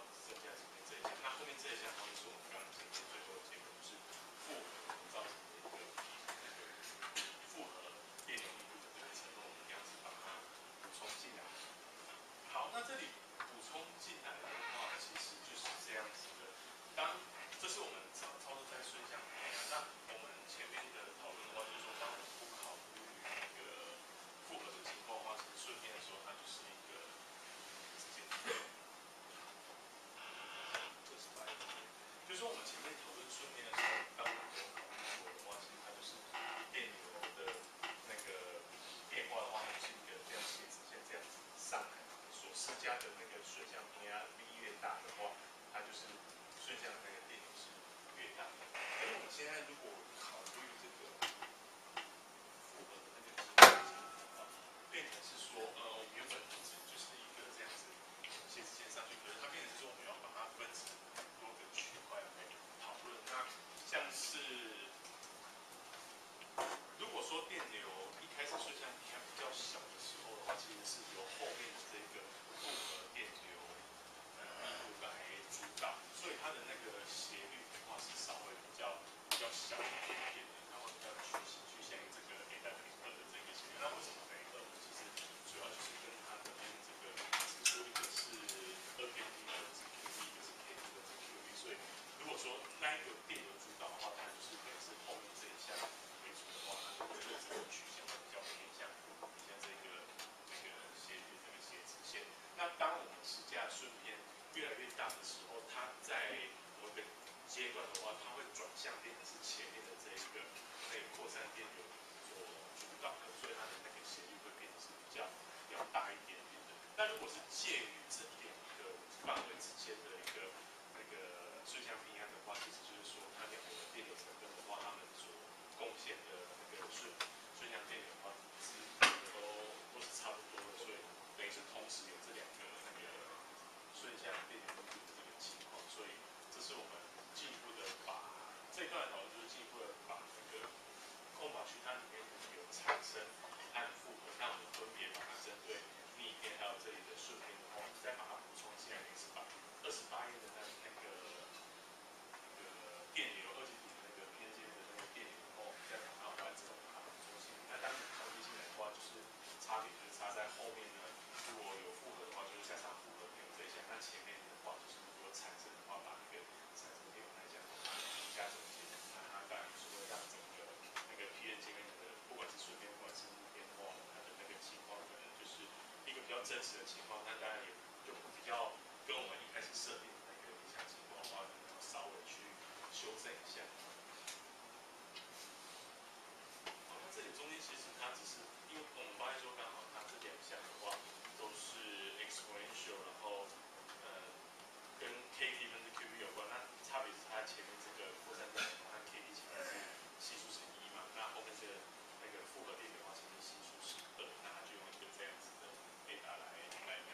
说我们前面讨论顺便的时候，刚刚有考虑过的话，其实它就是电流的那个变化的话，就是一个这样斜直线这样子上来，所施加的那个顺向平压 V 越大的话，它就是顺向的那个电流是越大。可是我们现在如果考虑这个复合的那个极端情况的话，变成是说，呃，我们原本只就是一个这样子斜直线上去，可是它变成说我们要把它分成多个区块来讨论。那像是如果说电流一开始顺向平压比较小的时候的话，其实是由后面的这个复合电流呃密度来主导，所以它的那个斜率的话是稍微比较比较小一点点的，然后比较趋势趋向于这个 A 等于二的这个斜率。那为什么等于二呢？其实主要就是跟它的这个指出一个是二偏 D， 一个是 Q B， 一个是 K D， 一个是 Q B， 所以如果说那一个电流主导的话，当然就是等于是后面这一项为主的话，那就会这个曲线会比较偏向偏向这个那个斜率这个斜直线。那当我们施加顺偏越来越大的时候，它在某一个阶段的话，它会转向变成是前面的这一个那个扩散电流所主导的，所以它的那个斜率会变成是比较比较大一点点的。那如果是介于这两个范围之间的一个那个顺向平压的话，其实就是说它两个电流成分的话，它们所贡献的那个顺顺向电流的话，是都都是差不多的，所以等于是同时有这两个那个顺向电流密度的这个情况，所以这是我们进一步的把这一段讨论就是进一步的把那个空法区它里面有产生和复合，那我们分别把它针对逆偏还有这里的顺偏的话，我们再把它补充进来，也是把二十八页的那那个那个电流二极体的那个偏见的那个电流后，再把它完整的把它补充进来。那当然考虑进来的话，就是差别就是差在后面呢，如果有复合的话，就是加上复合电流这一项；那前面的话，就是如果产生的话，把那个产生电流来讲，把它加总进来，那它当然就是会让整个那个 P N 间的不管是顺偏不管是逆偏的话，它的那个情况可能就是一个比较真实的情况，那当然也就比较跟我们一开始设定的那个理想情况的话，可能要稍微去修正一下。好，那这里中间其实它只是因为我们发现说，刚好它这两项的话都是 exponential， 然后呃跟 K D 分之 Q B 有关，那差别是它前面这个扩散电流和 K D 前面是系数是一嘛，那后面这个那个复合电流的话，前面系数是二，那它就用一个这样子的 beta 来来来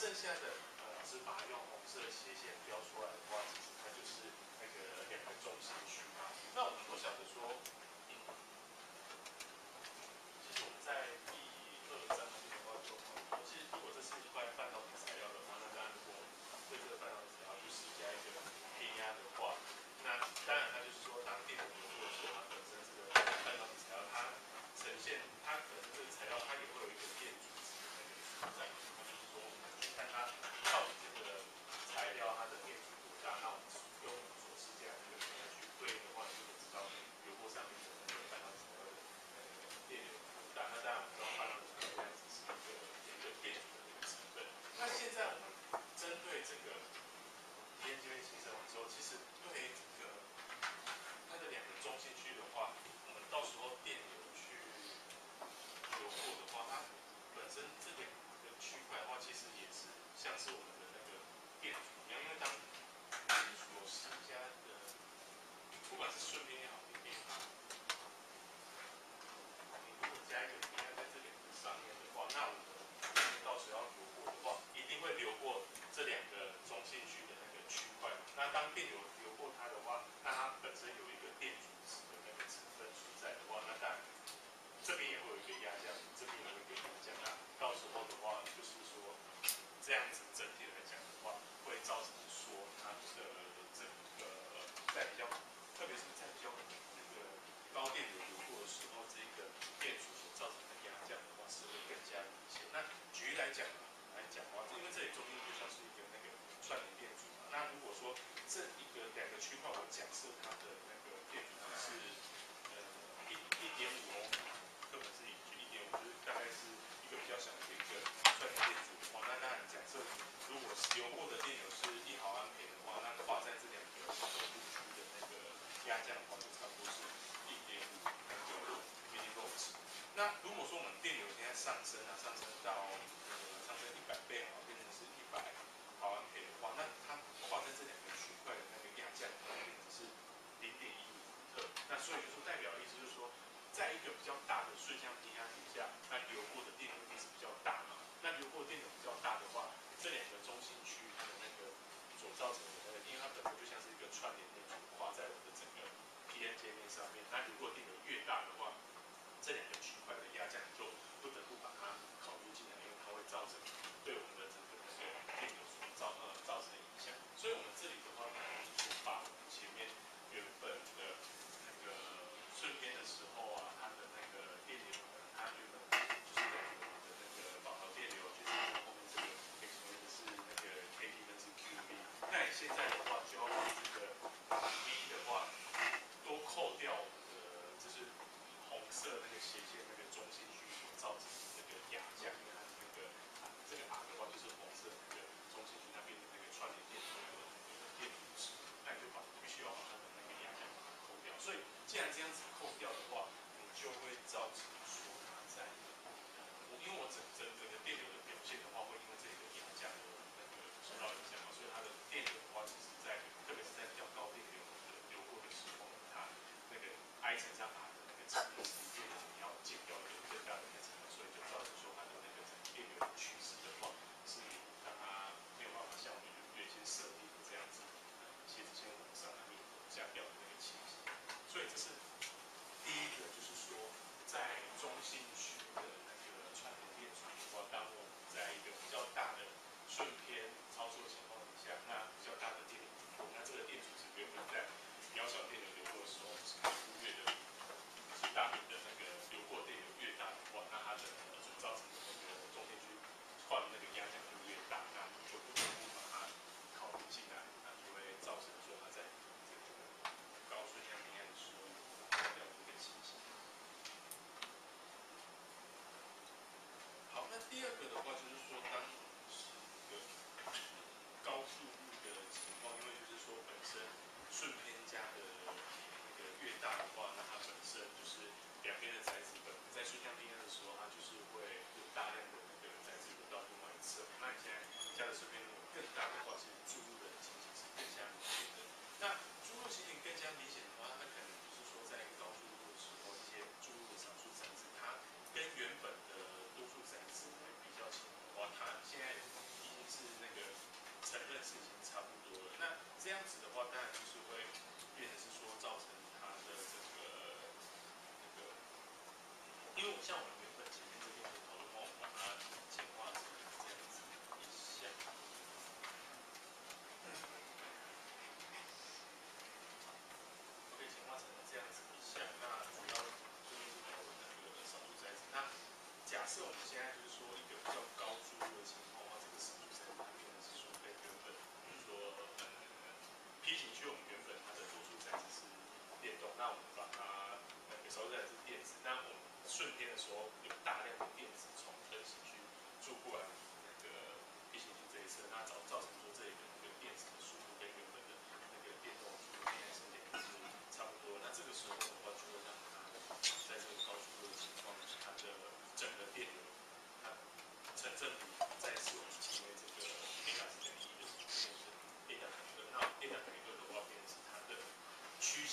剩下的呃，老师把它用红色斜线标出来的话，其实它就是那个两个中心区。那我们都晓得说，嗯，其实我们在第二章的地方就说，其实如果这是一块半导体材料的话，那当然如果对这个半导体材料去施加一个偏压的话，那当然它就是说，当电流流过的时候，它本身这个半导体材料它呈现它本身这个材料它也会有一个电阻值的那个存在，那就是说我们去看它到底这个材料它的电阻多大，那我们用我们所施加的那个偏压去对应的话，你就可以知道流过上面的那个半导体材料的那个电流多大。那当然我们知道半导体材料只是一个一个电阻的一个成分。那现在我们针对这个 P N 这边形成完之后，其实对这个它的两个中心区的话，我们到时候电流去流过的话，它本身这两个区块的话，其实也是像是我们的那个电阻一样，因为当你所施加的，不管是顺偏也好，逆偏也好，你如果加一个偏压在这两个上面的话，那我们到时候要流过的话，一定会流过这两个中心区的那个区块。那当电流流过它的话，那它本身有一个电阻值的那个成分存在的话，那当然这边也会有一个压降，这边也会有一个压降。那到时候的话，就是说这样子整体来讲的话，会造成说它的这个在比较，特别是在比较那个高电流流过的时候，这个电阻所造成的压降的话，是会更加明显。那举例来讲来讲的话，因为这里中间就像是一个那个串联电阻嘛。那如果说这一个两个区块，我假设它的那个电阻是呃一一点五欧姆，根本是以一点五，就是大概是一个比较小的一个串联电阻的话，那当然假设如果流过的电流是一毫安培的话，那跨在这两个中路区的那个压降的话，就差不多是一点五那个 millivolts。那如果说我们电流现在上升啊，上升到呃上升一百倍好，变成是一百毫安培的话，那它跨在这两个区块的那个压降可能只是零点一五伏特。那所以就是代表的意思就是说，在一个比较大的顺向偏压底下，那流过的电流一定是比较大嘛。那流过的电流比较大的话，这两个中心区它的那个所造成的那个，因为它本身就像是一个串联电阻跨在我们的整个 P N 界面上面。那流过电流越大的话，这两个区块的压降就不得不把它考虑进来，因为它会造成对我们的整个那个电流所造呃造成的影响。所以我们这里的话，可能就是说把我们前面原本的那个顺偏的时候啊，它的那个电流呢，它原本就是等于我们的那个导流电流，就是后面这个可以说的是那个 K T 分之 Q V。那你现在的话，就要把这个 V 的话多扣掉我们的，就是红色那个斜线那个中心区所造成的那个压降，因为它的那个啊这个 R 的话就是红色那个中心区那边的那个串联电阻的那个电阻值，那你就把必须要把它的那个压降把它扣掉。所以既然这样子扣掉的话，你就会造成说它在，我因为我整整整个电流的表现的话，会因为这个压降的那个受到影响嘛，所以它的电流的话，其实在特别是在比较高电流的流过的时候，它那个 I 乘上 R 的那个乘以是电流你要减掉一个更大的那个乘以，所以就造成说它的那个电流的趋势的话，是让它没有办法像我们原先设定的这样子，斜直线往上来就下掉的那个情形。所以这是第一个，就是说在中心区的那个串联电阻的话，当我们在一个比较大的顺偏操作情况底下，那比较大的电流流过，那这个电阻值原本在渺小电流流过的时候是可以忽略的，是大于等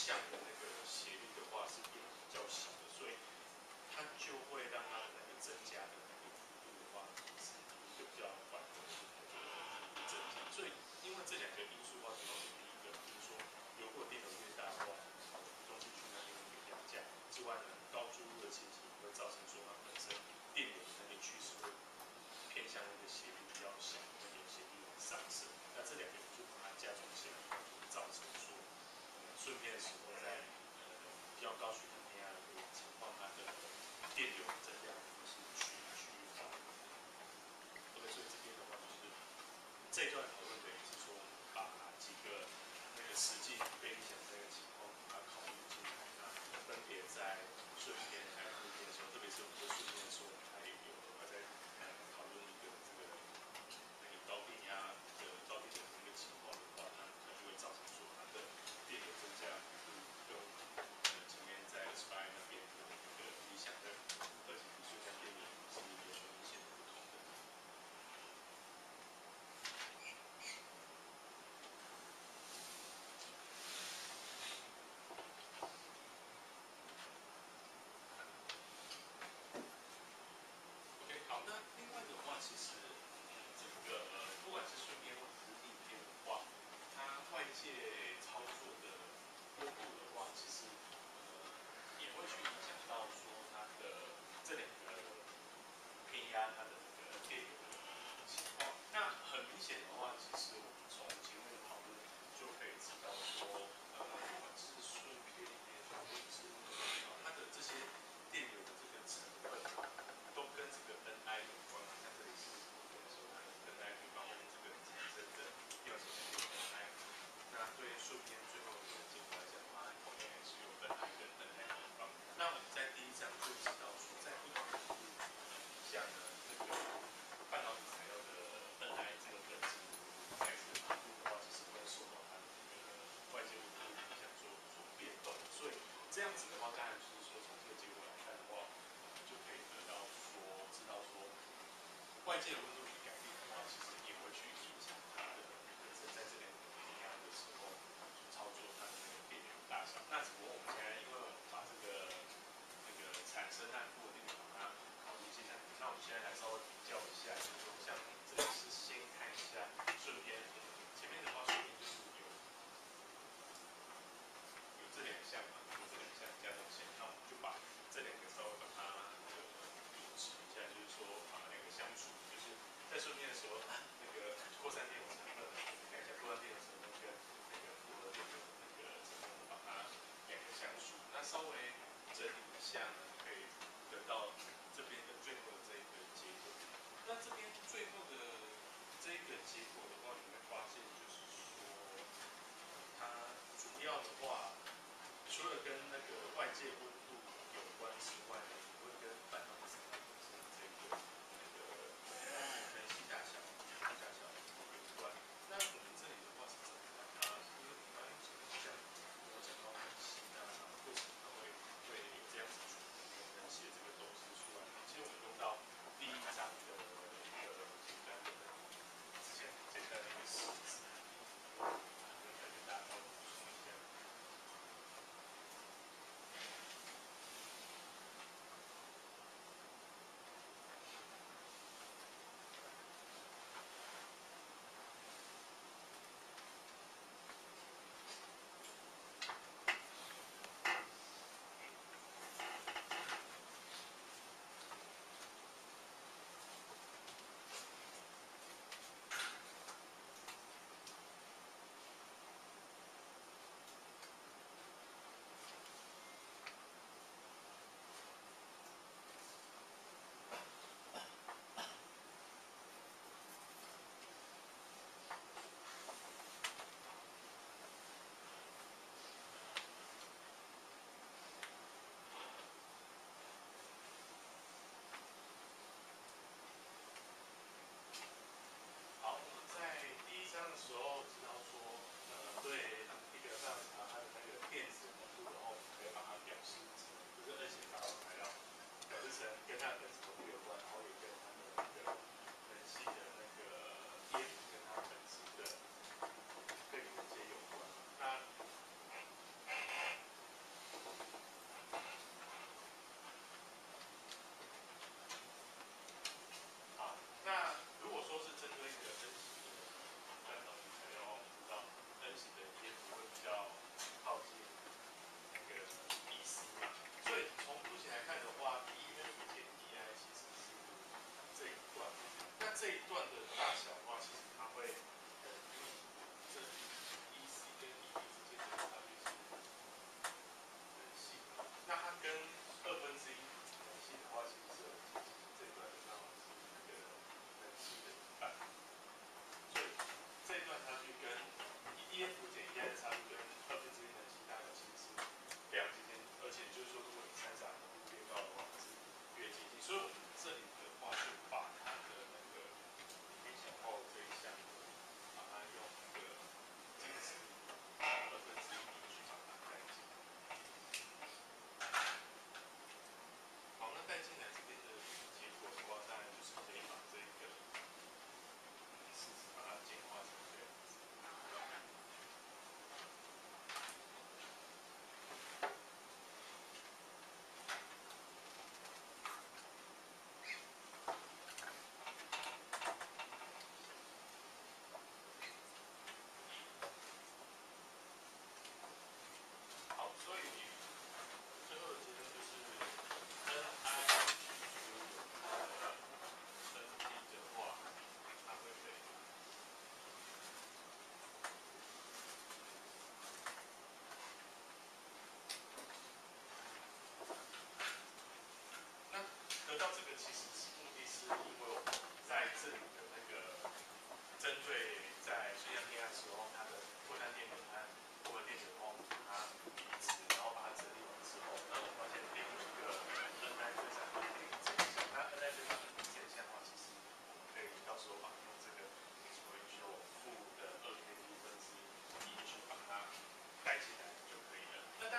项的那个斜率的话是变得比较小的，所以它就会让它的那个增加的那个幅度的话是一个比较缓和的增加。所以因为这两个因素的话，主要是第一个，比如说如果电流越大的话，东西去那边会压价之外呢，高注入的情形会造成说它本身电流的那个趋势会偏向那个斜率比较小，那个斜率往上升。那这两个因素把它加重起来，造成说顺便的时候在呃比较高循环电压的这个情况，它的电流增加的是趋趋缓。OK， 所以这边的话就是这一段讨论等于是说把几个那个实际非理想这个情况把它考虑进来，那分别在顺便还有负面的时候，特别是我们在顺便的时候，还有额外在呃讨论一个这个那个高电压的高电流的一个情况的话，那它就会造成说它的电流增加幅度跟呃前面在二十八那边的一个理想的二级数加电流是有明显的不同的。OK， 好，那另外的话，其实这个呃，不管是顺便或者是逆变的话，它外界操作的波动的话，其实呃也会去影响到说它的这两个偏压它的这个电流的情况。那很明显的话，其实我们从前面的讨论就可以知道说，呃，不管是顺便也好，或者是逆变也好，它的这些电流的这个成分都跟这个 N I 有关。像这里是我们说它的 N I 对方面这个产生的掉下来的 N I， 那对顺便最后的结果来讲的话，后面还是有 N I 跟 N I 对方。那我们在第一章就知道说，在不同的下呢，这个半导体材料的 N I 这个本质材质的强度的话，其实会受到它的这个外界温度影响所所变动。所以这样子的话，当然就是说从这个结果来看的话，我们就可以得到说，知道说外界的温度的改变的话，其实也会去影响它的本身在这两个偏压的时候去操作它的那个电流大小。那只不过我们现在因为我们把这个这个产生和负电流把它考虑进来，那我们现在来稍微比较一下，就是说像这里是先看一下顺边，前面的话顺边就是有有这两项嘛，有这两项加总线，那我们就把这两个稍微把它这个比值一下，就是说把两个相除，就是在顺边的时候，那个扩散电流成分，看一下扩散电流成分跟那个复合电流的那个成分，把它两个相除，那稍微整理一下呢，可以得到这边的最后的这一个结果。那这边最后的这个结果的话，你会发现就是说，它主要的话，除了跟那个外界温度有关之外呢，也会跟半导体材料本身的这个那个分析大小、大小有关。那我们这里的话是怎么把它？因为一般像我讲到分析那为什么它会会有这样子组合跟分析的这个斗士出来？其实我们用到第一章的一个简单的之前简单的一个式子，跟大家稍微补充一下。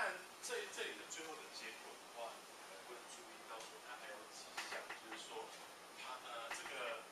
然这这里的最后的结果的话，呃，会注意到说它还有几项，就是说它呃这个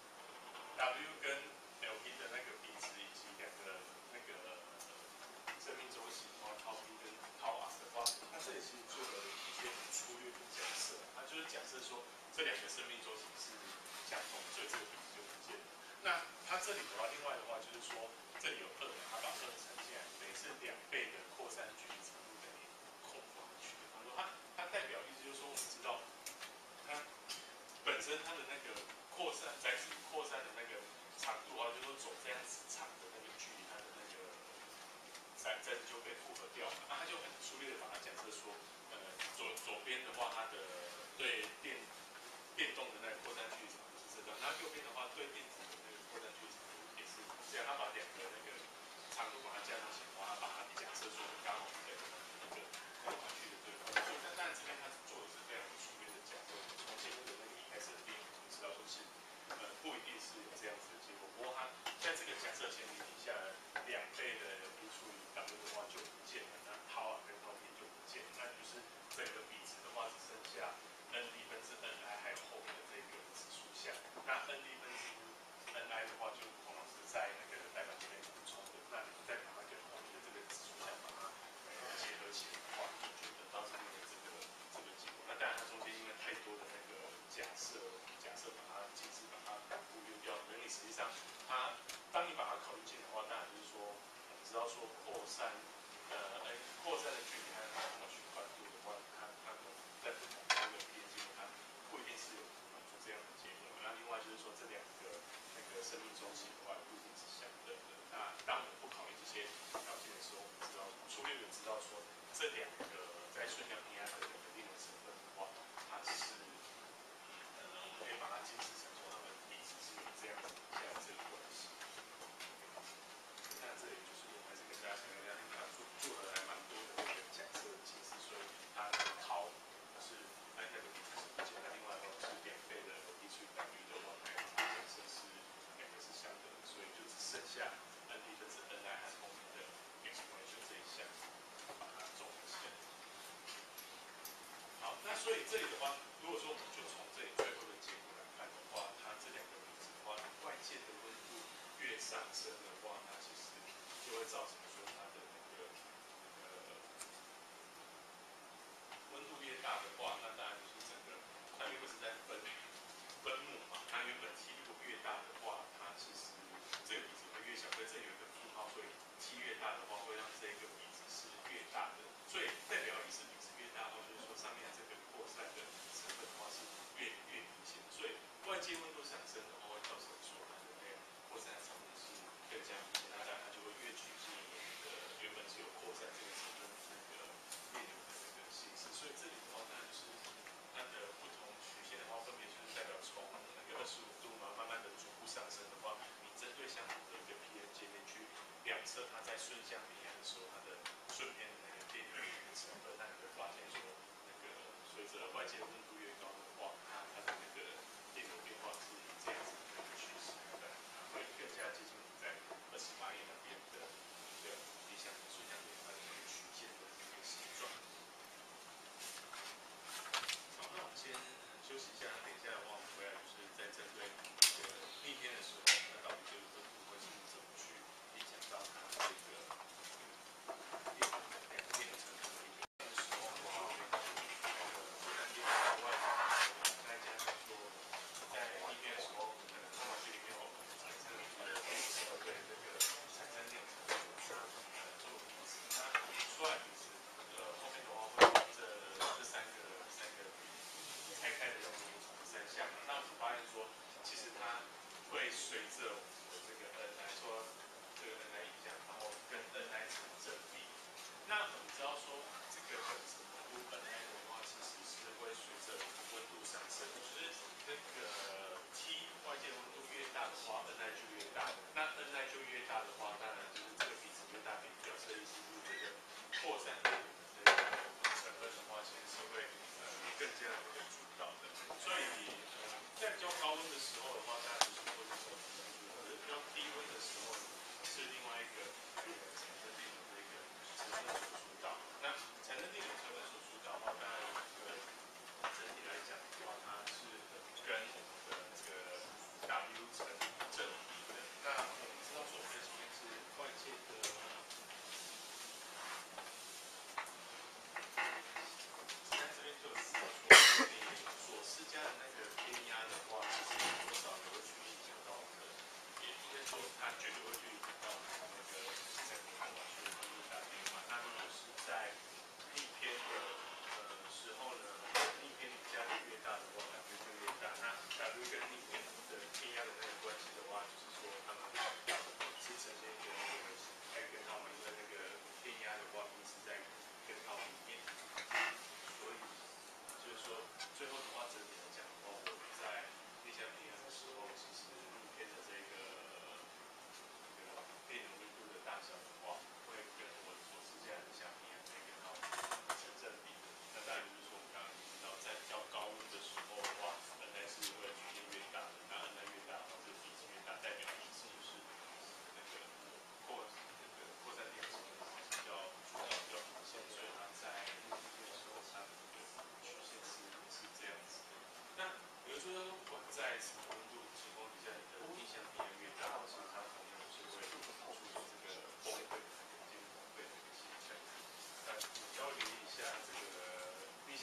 W 跟 L P 的那个比值以及两个那个生命周期的话，套 P 跟套 R 的话，它这里其实做了一些很粗略的假设，它就是假设说这两个生命周期是相同，所以这个比值就不见了。那它这里的话，另外的话就是说，这里有二，它把二乘进来，等于是两倍的扩散距离长度等于空过去。他说它它代表意思就是说，我们知道它本身它的那个扩散载体扩散的那个长度啊，就是说走这样子长的那个距离，它的那个载载体就被符合掉了。那它就很粗略的把它假设说，呃，左左边的话，它的对电电动的那个扩散距离长度是这个，那右边的话对电子的那个扩散距离长度也是这样。它把两个那个长度把它加上去的话，它把它假设说刚好是那个那个环区的对方。所以但但这边它做的是非常粗略的假设，从前面的那个一开始的定义就知道说是呃不一定是有这样子的结果。不过它在这个假设前提底下，两倍的 B 除以 W 的话就不见了，那套 R 跟套 P 就不见了，那就是整个比值的话只剩下 N 一分之 N I 还有后面的这个指数项。那 N 一分之 N I 的话就通常是在那个代表这边补充的，那你再把它跟后面的这个指数项把它结合起来的话，就得到这边的这个这个结果。那当然它中间因为太多的那个假设，假设把它精致把它忽略掉，所以你实际上它当你把它考虑进来的话，当然就是说我们知道说扩散，呃，哎，扩散的距离还有它的循环度的话，它它们在不同的这个边界，它不一定是有出这样的结果。那另外就是说这两个那个生命周期的话，不一定是相等的。那当我们不考虑这些条件的时候，我们知道粗略的知道说这两个在顺量平压的两个电能成分的话，它是呃，我们可以把它解释成说它们彼此是有这样子这样这个关系。那这里就是我还是跟大家强调一下，因为它做做的还蛮多的这个假设的形式，所以它的套是按那个比值是不见，那另外的话是两倍的 B 除以 W 的话，它假设是两个是相等的，所以就只剩下 N 一分之 N I 和后面的 exponential 这一项把它综合起来。好，那所以这里的话，如果说我们就从这里最后的结果来看的话，它这两个比值的话，外界的温度越上升的话，它其实就会造成说它的那个呃温度越大的话，那当然就是整个它原本是在分分母嘛，它原本 T 如果越大的话，它其实这个比值会越小，所以这里有一个负号，所以 T 越大的话，会让这个比值是越大的，所以代表意思比值越大的话，就是说上面这个扩散的成分的话是越越明显，所以外界温度上升的话，会造成说它的那个扩散成分是更加明显，那当然它就会越趋近于呃原本是有扩散这个成分的那个电流的那个形式，所以这里的话，当然就是它的不同曲线的话，分别就是代表从那个二十五度嘛，慢慢的逐步上升的话，你针对相同的一个 P N 界面去量测它在顺向平压的时候，它的顺边的那个电流的成分，那你会发现说，那个随着外界温度越高的话，它的那个电流变化是以这样子的一个趋势，它会更加接近你在二十八页那边的一个理想的顺向平压的一个曲线的一个形状。好，那我们先休息一下，等一下的话，我们回来就是在针对这个逆天的时候，那到底这个温度会是怎么去影响到它这个电两个电流成分的一个时候的话，会那个扩散电流外面的时候，再加上说在逆天的时候，可能空气里面有产生呃对这个产生电流成分做呃做比值，那出来比值呃后面的话会有这这三个三个拆开的这三项，那我们发现说，其实它会随着我们的这个 N 来说，这个 N 来影响，然后跟 N 来成正比。那我们知道说，这个本质温度 N I 的话，其实是会随着温度上升，就是那个 T 外界温度越大的话 ，N I 就越大。那 N I 就越大的话，当然就是这个比值越大，表示意思是这个扩散的这个成分的话，其实是会呃更加的主导的。所以呃在比较高温的时候的话，当然就是会是可是比较低温的时候是另外一个产生电流的一个成分所主导。那产生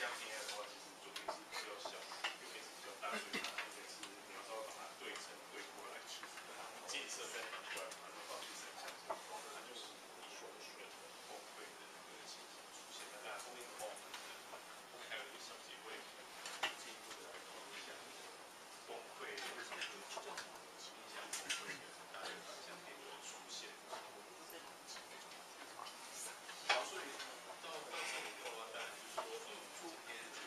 这样平面的话，其实左边是比较小，右边是比较大，所以它这边是你要稍微把它对称对过来，近色在反过来，把它放第三项这个光，它就是你所需的崩溃的这个情形出现。那当然后面的话，我们后面还有一个小节会进一步的来讨论一下崩溃为什么会影响崩溃的大概方向点的出现。好，所以到到这里的话，当然就是说，呃，今天。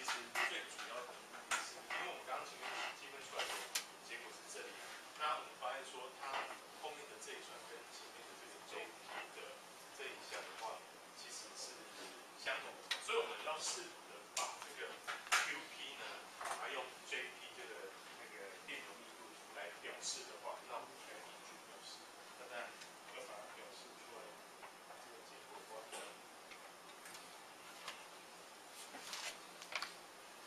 实最主要的目的是，因为我们刚刚前面计分出来的结果是这里，那我们发现说它后面的这一串跟前面的这个 J P 的这一项的话，其实是相同的，所以我们要试图的把这个 Q P 呢，把它用 J P 这个那个电流密度图来表示的话，那我们应该怎么去表示？那当然要把它表示出来，这个结果的话。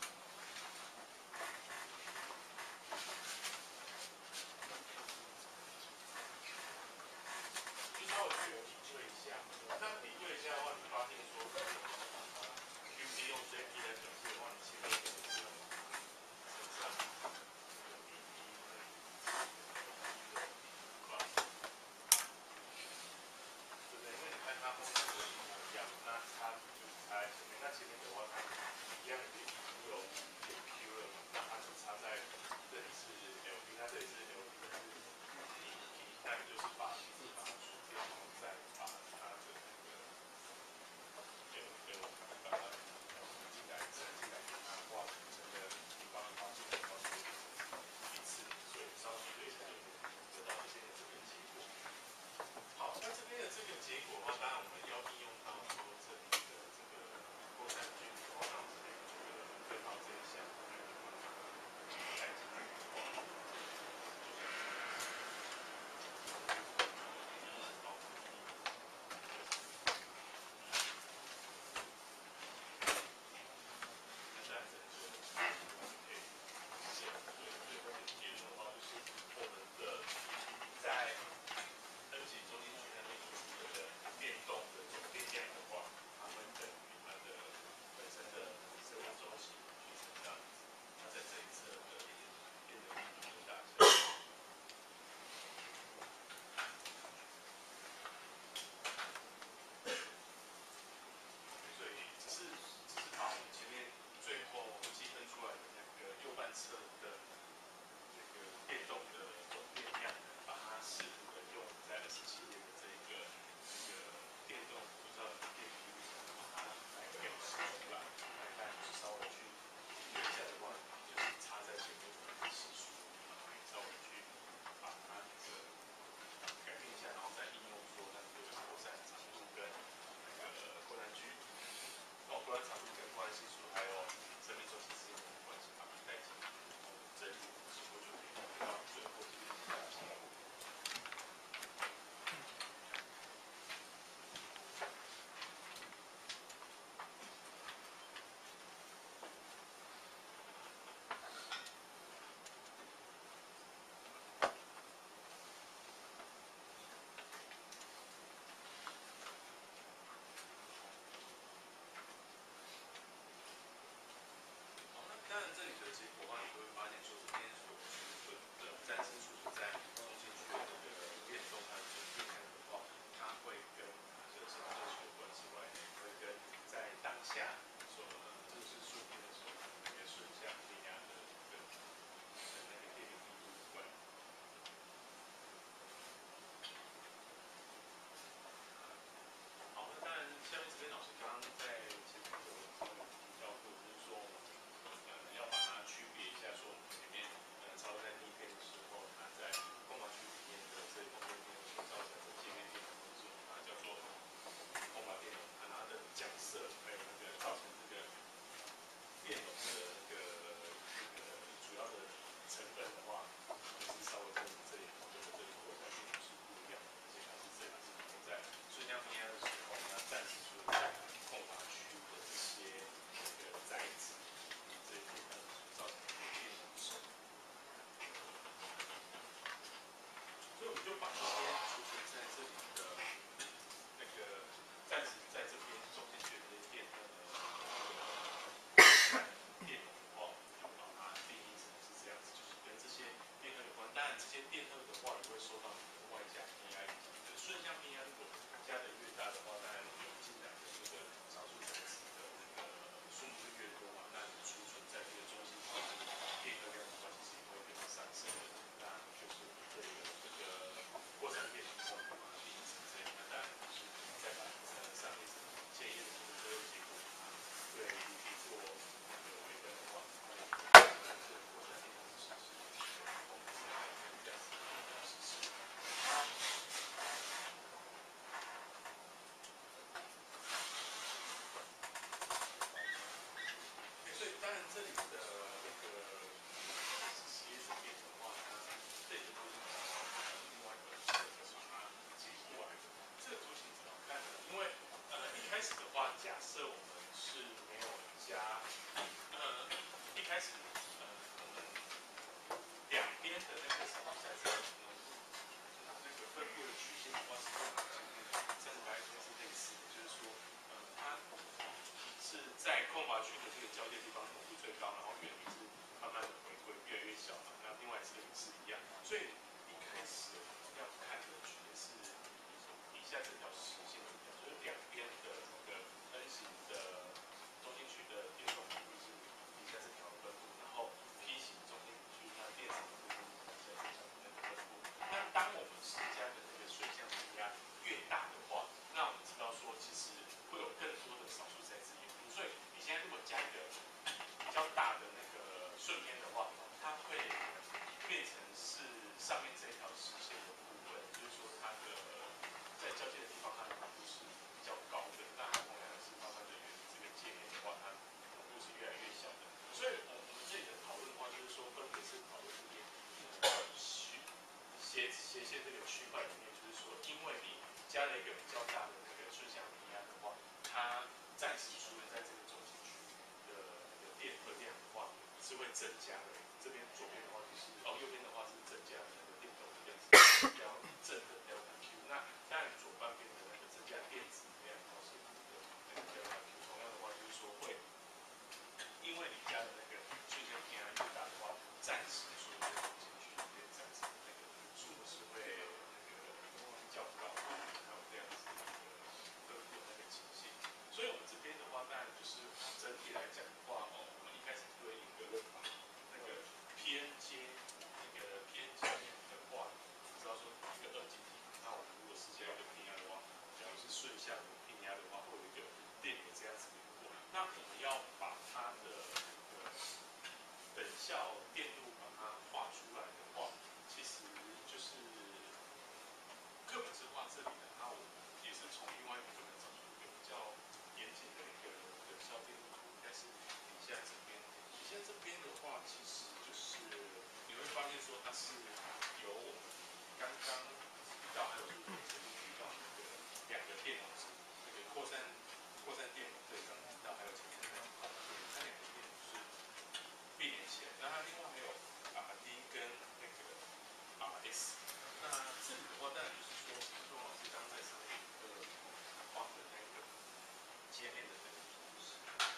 斜线这个区块里面，就是说，因为你加了一个比较大的那个顺向平压的话，它暂时出现在这个中心区的那个电荷量的话是会增加的。这边左边的话就是哦，右边的话是增加的那个电动的量是比较正的 delta Q。那当然左半边的那个增加电子量都是那个 delta Q。同样的话就是说会，因为你加的那个顺向平压越大的话，暂时出现在中心区里面暂时那个数是会那个较高，还有这样子的一个分布那个情形。所以我们这边的话，当然就是整体来讲的话，哦，我们一开始对一个那个偏接那个偏接的话，知道说一个二极体，那我们如果是加一个平压的话，假如是顺向的平压的话，会有一个电流这样子流过。那我们要把它的呃等效电路把它画出来的话，其实就是课本是画这里的，那我们也是从另外一个课本找出一个比较严谨的一个等效电路图，应该是底下这边。底下这边的话，其实就是你会发现说它是由我们刚刚提到，还有就是我们前面提到那个两个电容值，那个扩散扩散电容，对，刚刚提到，还有前面那个控电，那两个电容是并联起来。那它另外还有 R D 跟那个 R S。那这里的话，当然就是说，钟老师刚才上面呃画的那个界面的那个图示。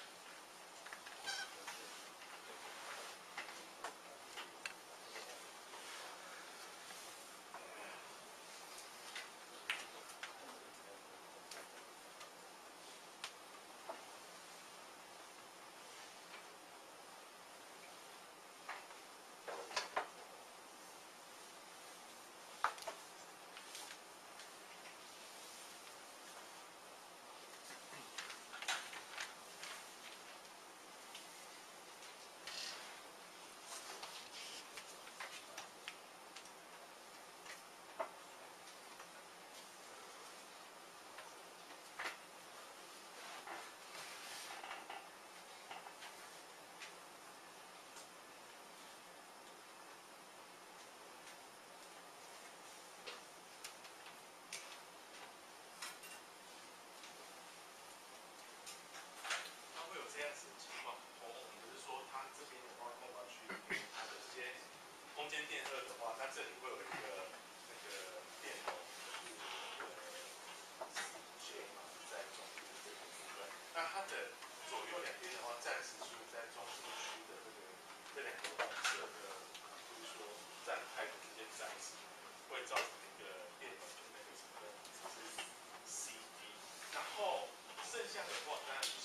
这样子的情况，我们就是说，它这边的话，空管区里面，它的这些空间电荷的话，它这里会有一个那个电容，就是那个 J 嘛，在中间的这个部分。那它的左右两边的话，暂时是在中心区的这个这两个红色的，就是说站态的这些载子，会造成一个电容的那个成分是 C D。然后剩下的话，当然就是。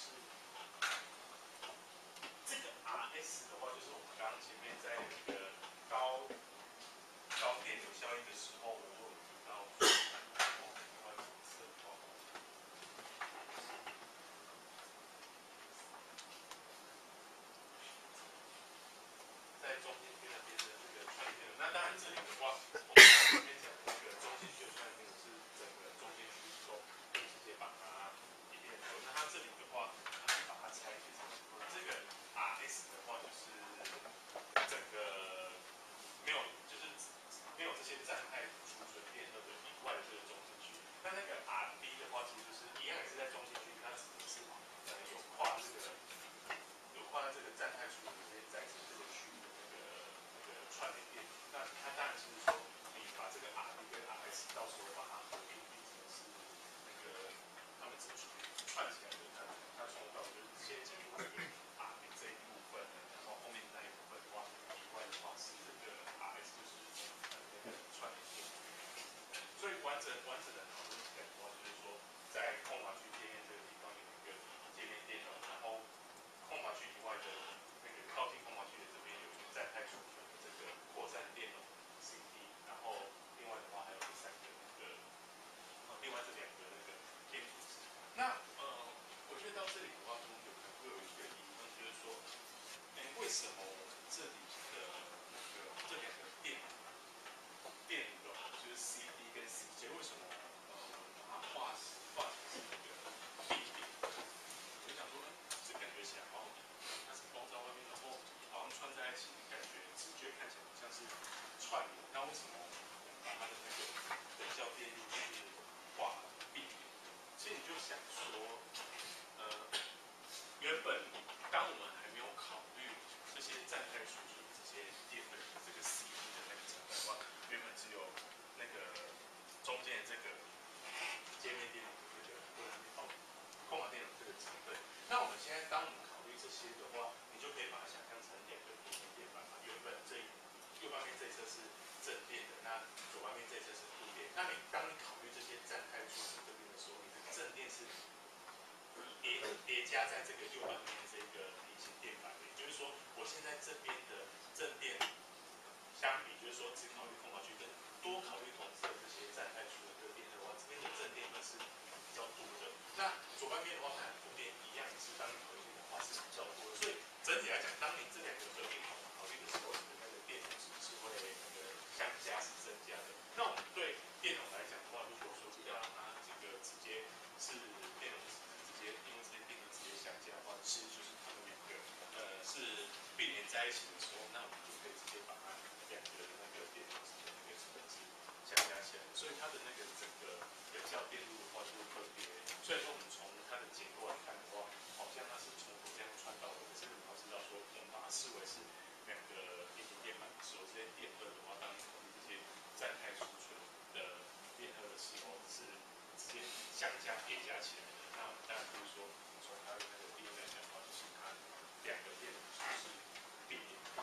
这个 R S 的话，就是我们刚刚前面在那个高高电流效应的时候，我就有提到，在中间边那边的这个串电流。那当然这里的话，我们前面讲的那个中心区的串电流是整个中间区之后，直接把它一变流。那它这里的话，它在这边的正电相比，就是说只考虑空跑区跟多考虑同时的这些站态数的这个电荷的话，这边的正电会是比较多的。那左半边的话，看负电一样是当你考虑的话是比较多的。所以整体来讲，当你这两个合并考虑的时候，你的那个电容值是会那个相加是增加的。那我们对电容来讲的话，如果说要让它这个直接是电容值直接因为这些电容直接相加的话，其实就是它们两个呃是并联在一起的时候，那我们就可以直接把它两个那个电容值的那个成本值相加起来，所以它的那个整个有效电路的话就会特别。虽然说我们从它的结构来看的话，好像它是从头这样穿到尾，可是你要知道说，我们把它视为是两个平行电板的时候，这些电荷的话，当你考虑这些站态储存的电荷的时候，是直接相加叠加起来的。那我们当然就是说，从它的那个利用来讲的话，就是它两个电容值是并联的。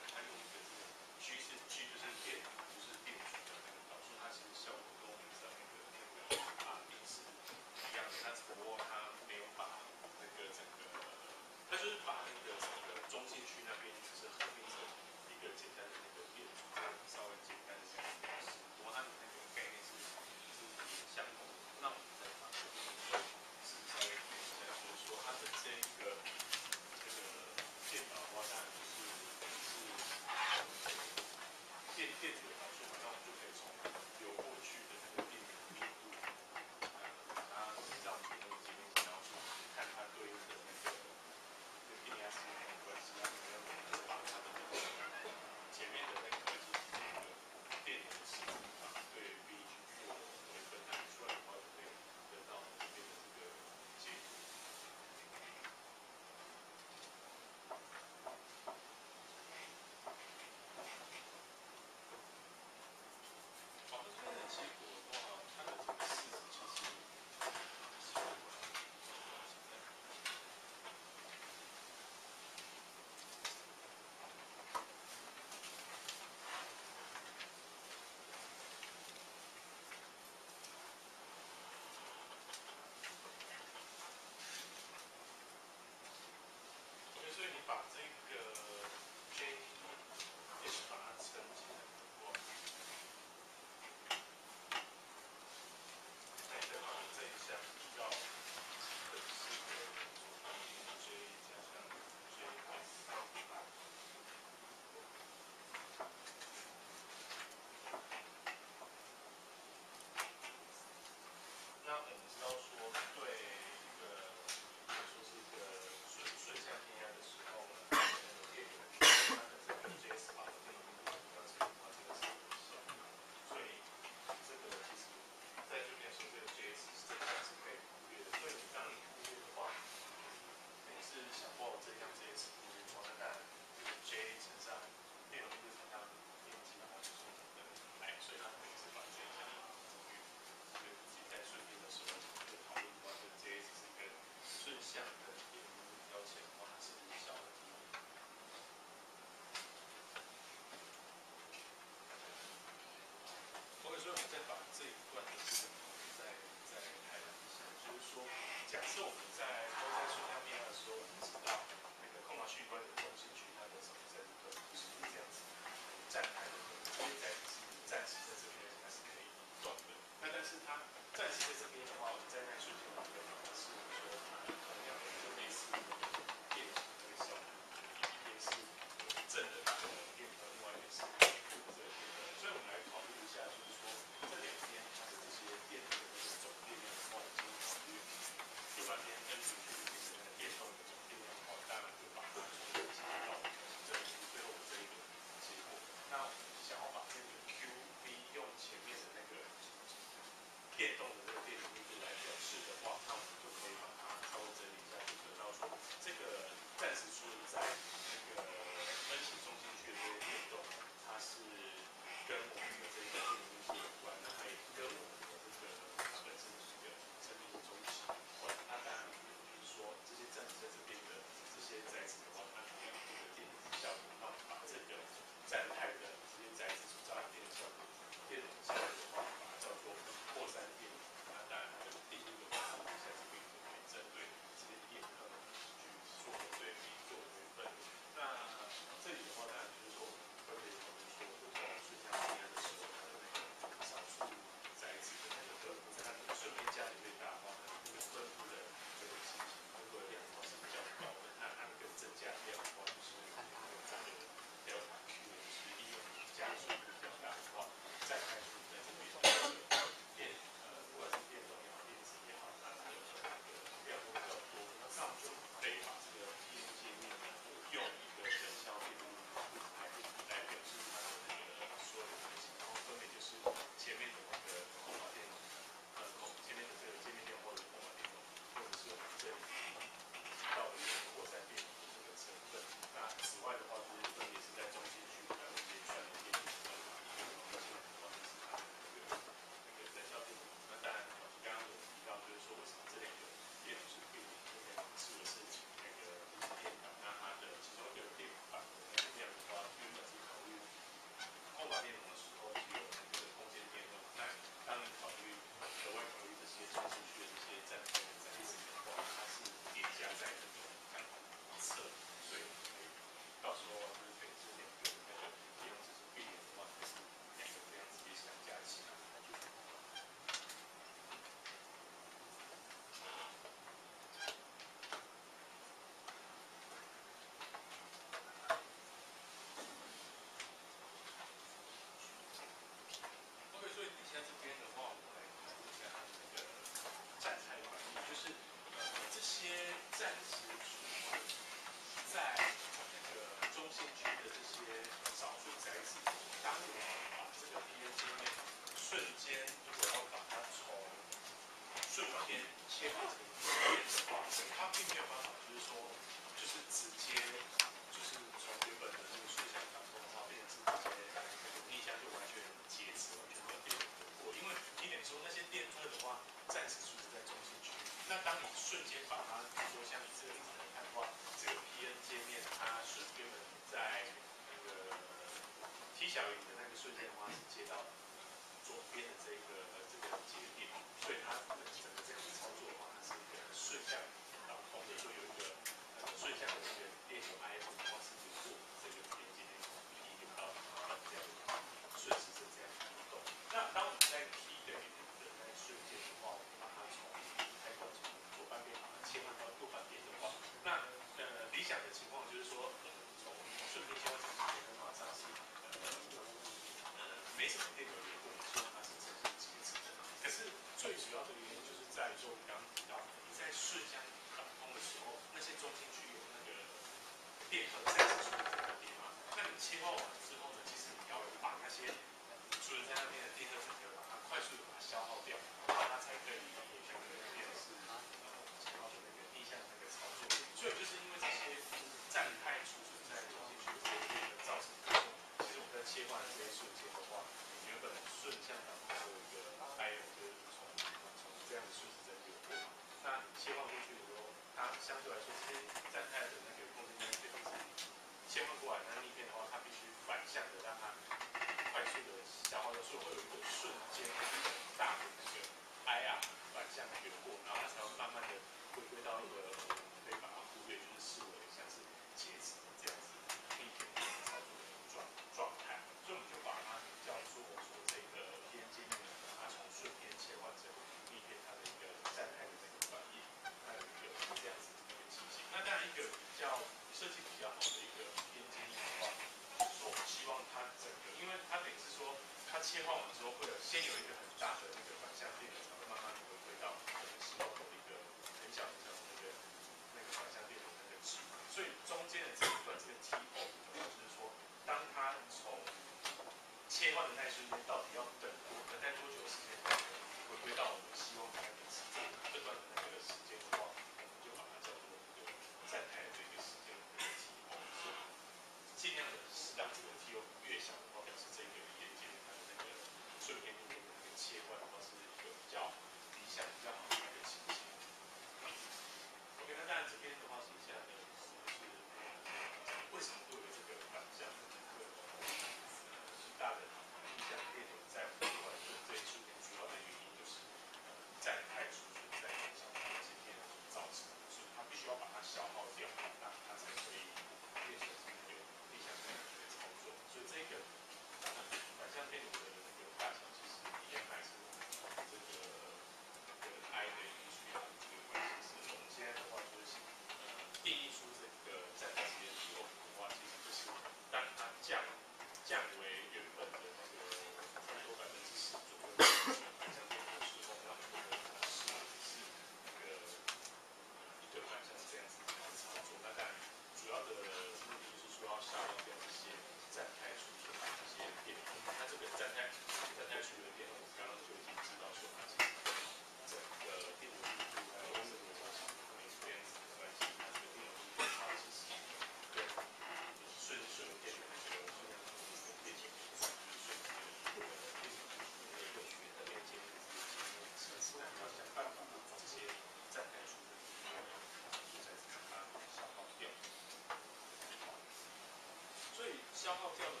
小于的那个瞬间的话是接到左边的这个呃这个节点，所以它的整个这样操作的话，它是一个顺向导通的，所以有一个呃顺向的这个电流 I F 的话是经过这个连接的 P 流到这样顺时针这样移动。那当我们在 T 等于零的那一瞬间的话，我们把它从开关从左半边把它切换到右半边的话，那呃理想的情况就是说，呃从顺边切换成右边马上是呃呃没什么电流流过，所以它是呈现截止的。可是最主要的原因就是在于说，我们刚刚提到，你在顺向导通的时候，那些中心区有那个电荷再次储存在那边嘛，那你切换完之后呢，其实你要把那些储存在那边的电荷整个把它快速的把它消耗掉，然后它才可以有效的变成是呃切换成那个逆向那个操作。所以就是因为这些站态储存在中心区的这些电荷造成的，其实我们在切换的这一瞬间的话，原本顺向导通有一个 I F 就是从从这样的顺时针流过嘛，那切换过去的时候，它相对来说这些站态的那个空间面对比切换过来，那逆变的话，它必须反向的让它快速的消耗掉，所以会有一个瞬间大的那个 I R 反向流过，然后它才会慢慢的回归到一个我们可以把它忽略，就是视为像是截止这样子逆变操作的状状态，所以我们就把它叫做说这个偏接面，把它从顺边切换成逆边它的一个站态的这个反应，它有一个这样子的一个情形。那当然一个比较设计比较好的一个偏接面的话，就是说我们希望它整个，因为它等于是说它切换完之后会有先有一个很大的那个反向电流，才会慢慢的回归到我们希望的一个很小很小的那个那个反向电流那个值。所以中间的这一段这个 T O 的话，就是说当它从切换的那一瞬间，到底要等多等待多久的时间才能回归到我们希望它的值这这段的那个时间的话，我们就把它叫做一个站态的这个时间的 T O， 所以尽量的是让这个 T O 越小的话，表示这个连接它的那个顺边逆边的那个切换的话，是一个比较理想、比较好的一个情形。OK， 那当然这边的话，剩下的是为什么会有这个反向的这个呃巨大的逆向电流在回环顺这一瞬间，主要的原因就是呃站态储存在小环节电所造成的，所以它必须要把它消耗掉，那它才可以变成是那个逆向电流的操作。所以这个反向电流的那个大小其实一样还是这个跟 I 等于去的这个关系是，我们现在的话就是呃定义出这个站态之间的流的话，其实就是当它降降为原本的那个差不多百分之十左右的反向电流的时候，那我们就可以把它视为是那个一个反向这样子的操作。那当然主要的目的就是说要消耗掉这些站态储存的这些电流。那这个站态站态储存的电流，我们刚刚就已经知道说它其实整个电流密度还有整个交响没这样子的关系，它这个电流密度的话，其实跟顺顺电的那个顺向电流跟电解电就是顺电的电流那个有学的连接的这些节目测试，那要想办法把这些站态储存的电流，就在把它消耗掉。所以消耗掉的